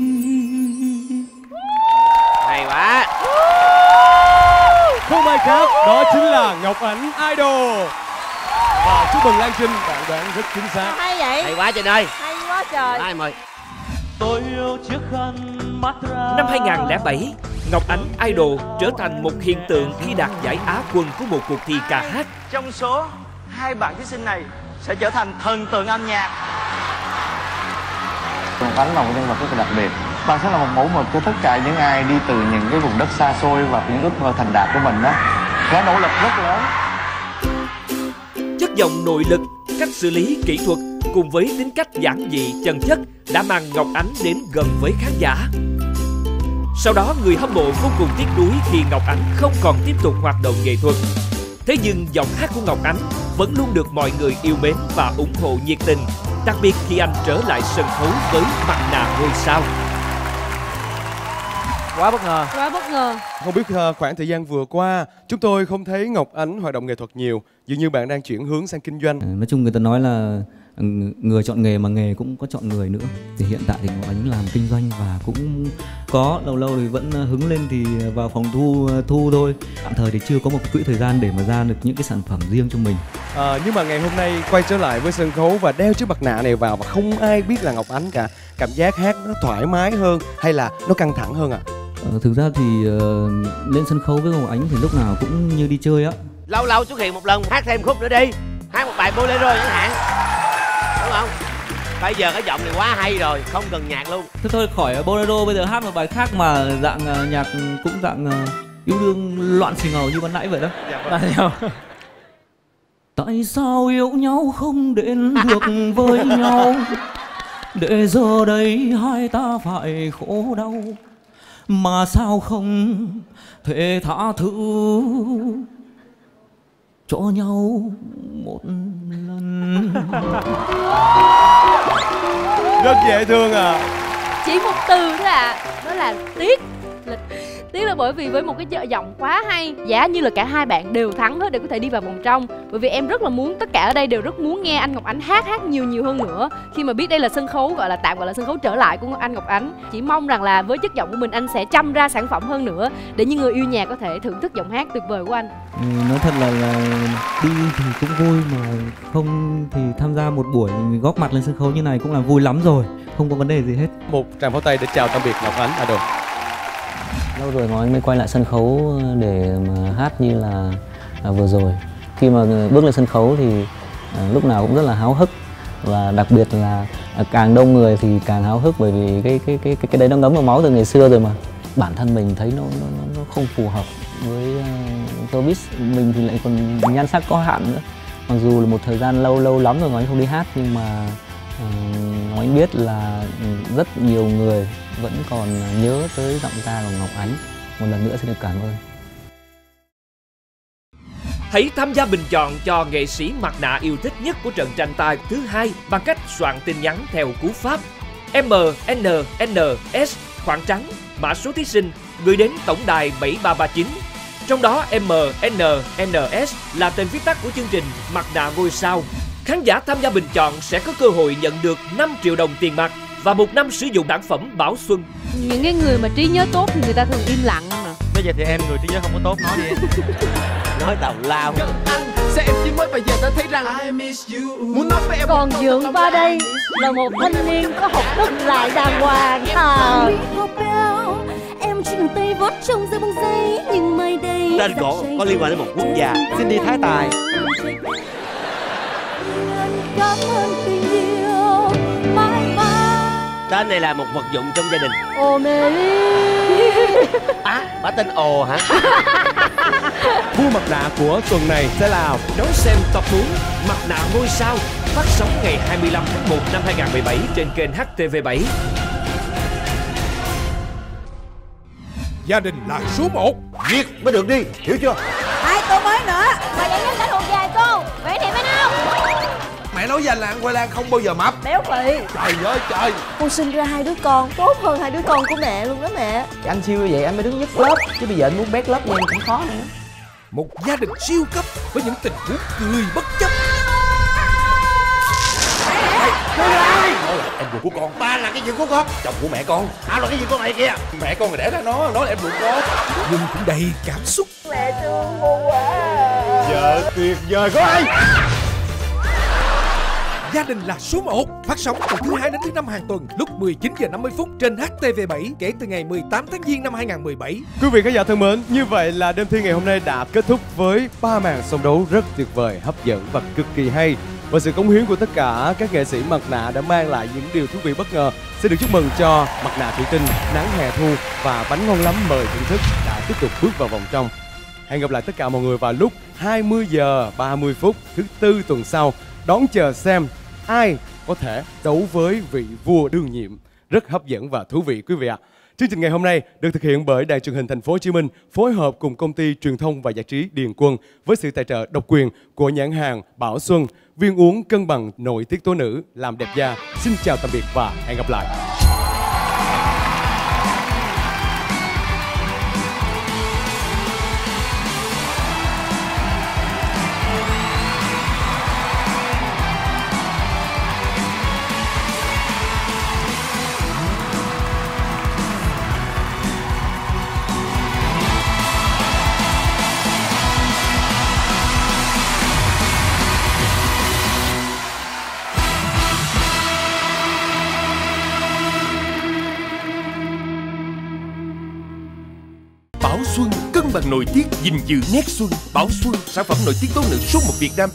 Hay quá. Không ai khác, đó chính là Ngọc Ánh Idol. Và chúc mừng Lan Trinh, bạn đoán rất chính xác. Hay vậy? Hay quá Trinh ơi. Hay quá trời. Ai mời. Tôi yêu chiếc khăn mắt ra. Năm hai không không bảy, Ngọc Ánh Idol trở thành một hiện tượng khi đạt giải Á quân của một cuộc thi ca hát. Trong số hai bạn thí sinh này sẽ trở thành thần tượng âm nhạc. Ngọc Ánh là một nhân vật rất là đặc biệt. Bạn sẽ là một mẫu mực cho tất cả những ai đi từ những cái vùng đất xa xôi và những ước mơ thành đạt của mình đó. Có nỗ lực rất lớn. Chất giọng nội lực, cách xử lý kỹ thuật cùng với tính cách giản dị chân chất đã mang Ngọc Ánh đến gần với khán giả. Sau đó người hâm mộ vô cùng tiếc nuối khi Ngọc Ánh không còn tiếp tục hoạt động nghệ thuật. Thế nhưng giọng hát của Ngọc Ánh vẫn luôn được mọi người yêu mến và ủng hộ nhiệt tình, đặc biệt khi anh trở lại sân khấu với Mặt nạ ngôi sao. Quá bất ngờ. Quá bất ngờ. Không biết uh, khoảng thời gian vừa qua chúng tôi không thấy Ngọc Ánh hoạt động nghệ thuật nhiều, dường như bạn đang chuyển hướng sang kinh doanh. Nói chung người ta nói là người chọn nghề mà nghề cũng có chọn người nữa. Thì hiện tại thì Ngọc Ánh làm kinh doanh và cũng có lâu lâu thì vẫn hứng lên thì vào phòng thu thu thôi. Tạm thời thì chưa có một quỹ thời gian để mà ra được những cái sản phẩm riêng cho mình. À, nhưng mà ngày hôm nay quay trở lại với sân khấu và đeo chiếc mặt nạ này vào và không ai biết là Ngọc Ánh cả, cảm giác hát nó thoải mái hơn hay là nó căng thẳng hơn ạ? À? Ờ, thực ra thì uh, lên sân khấu với Ngọc Ánh thì lúc nào cũng như đi chơi á. Lâu lâu xuất hiện một lần, hát thêm khúc nữa đi, hát một bài bolero chẳng hạn, đúng không? Bây giờ cái giọng này quá hay rồi, không cần nhạc luôn. Thế thôi khỏi bolero, bây giờ hát một bài khác mà dạng uh, nhạc cũng dạng uh, yêu đương loạn xì ngầu như ban nãy vậy đó. Dạ, tại sao yêu nhau không đến được với nhau, để giờ đây hai ta phải khổ đau, mà sao không thể tha thứ cho nhau một lần. Rất dễ thương à. Chỉ một từ thôi à, đó là tiếc. Là tiếc là bởi vì với một cái giọng quá hay, giá như là cả hai bạn đều thắng hết để có thể đi vào vòng trong. Bởi vì em rất là muốn, tất cả ở đây đều rất muốn nghe anh Ngọc Ánh hát hát nhiều nhiều hơn nữa. Khi mà biết đây là sân khấu gọi là tạm gọi là sân khấu trở lại của anh Ngọc Ánh, chỉ mong rằng là với chất giọng của mình anh sẽ chăm ra sản phẩm hơn nữa để những người yêu nhạc có thể thưởng thức giọng hát tuyệt vời của anh. Ừ, nói thật là, là đi thì cũng vui, mà không thì tham gia một buổi góp mặt lên sân khấu như này cũng là vui lắm rồi, không có vấn đề gì hết. Một tràng pháo tay để chào tạm biệt Ngọc Ánh. À được. Lâu rồi Ngọc Ánh mới quay lại sân khấu để mà hát như là à, vừa rồi. Khi mà bước lên sân khấu thì à, lúc nào cũng rất là háo hức, và đặc biệt là à, càng đông người thì càng háo hức, bởi vì cái cái cái cái, cái đấy nó ngấm vào máu từ ngày xưa rồi mà. Bản thân mình thấy nó nó, nó không phù hợp với uh, showbiz, mình thì lại còn nhan sắc có hạn nữa. Mặc dù là một thời gian lâu lâu lắm rồi Ngọc Ánh không đi hát, nhưng mà uh, Ngọc Ánh biết là rất nhiều người vẫn còn nhớ tới giọng ca của Ngọc Ánh. Một lần nữa xin được cảm ơn. Hãy tham gia bình chọn cho nghệ sĩ mặt nạ yêu thích nhất của trận tranh tài thứ hai bằng cách soạn tin nhắn theo cú pháp M N N S khoảng trắng mã số thí sinh gửi đến tổng đài bảy ba ba chín. Trong đó M N N S là tên viết tắt của chương trình Mặt nạ ngôi sao. Khán giả tham gia bình chọn sẽ có cơ hội nhận được năm triệu đồng tiền mặt và một năm sử dụng sản phẩm Bảo Xuân. Những cái người mà trí nhớ tốt thì người ta thường im lặng mà. Bây giờ thì em người trí nhớ không có tốt, nói đi em. Nói tào lao. Sẽ em chỉ mới bây giờ ta thấy rằng I miss you. Muốn nói với em. Còn dượng qua đây là một thanh niên có học thức lại đàng hoàng. À. Em chỉ cần tay vót trong giây bông giấy, nhưng mai đây tên cổ có liên quan đến một quốc gia. Xin đi Thái Tài. Cảm ơn tình yêu mãi mãi. Tên này là một vật dụng trong gia đình. Ồ mê ly. À, bả tên Ồ hả? Vua mặt nạ của tuần này sẽ là đón xem tập bốn Mặt nạ ngôi sao, phát sóng ngày hai mươi lăm tháng một năm hai nghìn không trăm mười bảy trên kênh H T V bảy. Gia đình là số một, Viết mới được đi, hiểu chưa? Hai cô mới nữa. Và giải nhất đã thuộc về cô Nguyễn Thị Minh Âu. Mẹ nói danh là ăn khoai lang không bao giờ mập. Béo phì. Trời ơi trời. Con sinh ra hai đứa con tốt hơn hai đứa con của mẹ luôn đó mẹ. Anh siêu như vậy anh mới đứng nhất lớp, chứ bây giờ anh muốn bét lớp như em cũng khó nữa. một gia đình siêu cấp với những tình huống cười bất chấp. Nó là em ruột của con. ba là cái gì của con? Chồng của mẹ con. Tao là cái gì của mày kia? Mẹ con rồi đẻ ra nó, nó là em ruột con. Nhưng cũng đầy cảm xúc. Mẹ thương con quá. Vợ tuyệt vời của anh. Gia đình là số một, phát sóng từ thứ hai đến thứ năm hàng tuần lúc mười chín giờ năm mươi phút trên H T V bảy kể từ ngày mười tám tháng Giêng năm hai nghìn không trăm mười bảy. Quý vị khán giả thân mến, như vậy là đêm thi ngày hôm nay đã kết thúc với ba màn song đấu rất tuyệt vời, hấp dẫn và cực kỳ hay. Và sự cống hiến của tất cả các nghệ sĩ mặt nạ đã mang lại những điều thú vị bất ngờ. Xin được chúc mừng cho Mặt nạ thủy tinh, Nắng hè thu và Bánh ngon lắm mời thưởng thức đã tiếp tục bước vào vòng trong. Hẹn gặp lại tất cả mọi người vào lúc hai mươi giờ ba mươi phút thứ tư tuần sau đón chờ xem ai có thể đấu với vị vua đương nhiệm. Rất hấp dẫn và thú vị quý vị ạ. Chương trình ngày hôm nay được thực hiện bởi Đài Truyền hình Thành phố Hồ Chí Minh phối hợp cùng công ty truyền thông và giải trí Điền Quân với sự tài trợ độc quyền của nhãn hàng Bảo Xuân, viên uống cân bằng nội tiết tố nữ làm đẹp da. Xin chào tạm biệt và hẹn gặp lại. Bảo Xuân cân bằng nội tiết, gìn giữ nét xuân. Bảo Xuân, sản phẩm nội tiết tố nữ số một Việt Nam.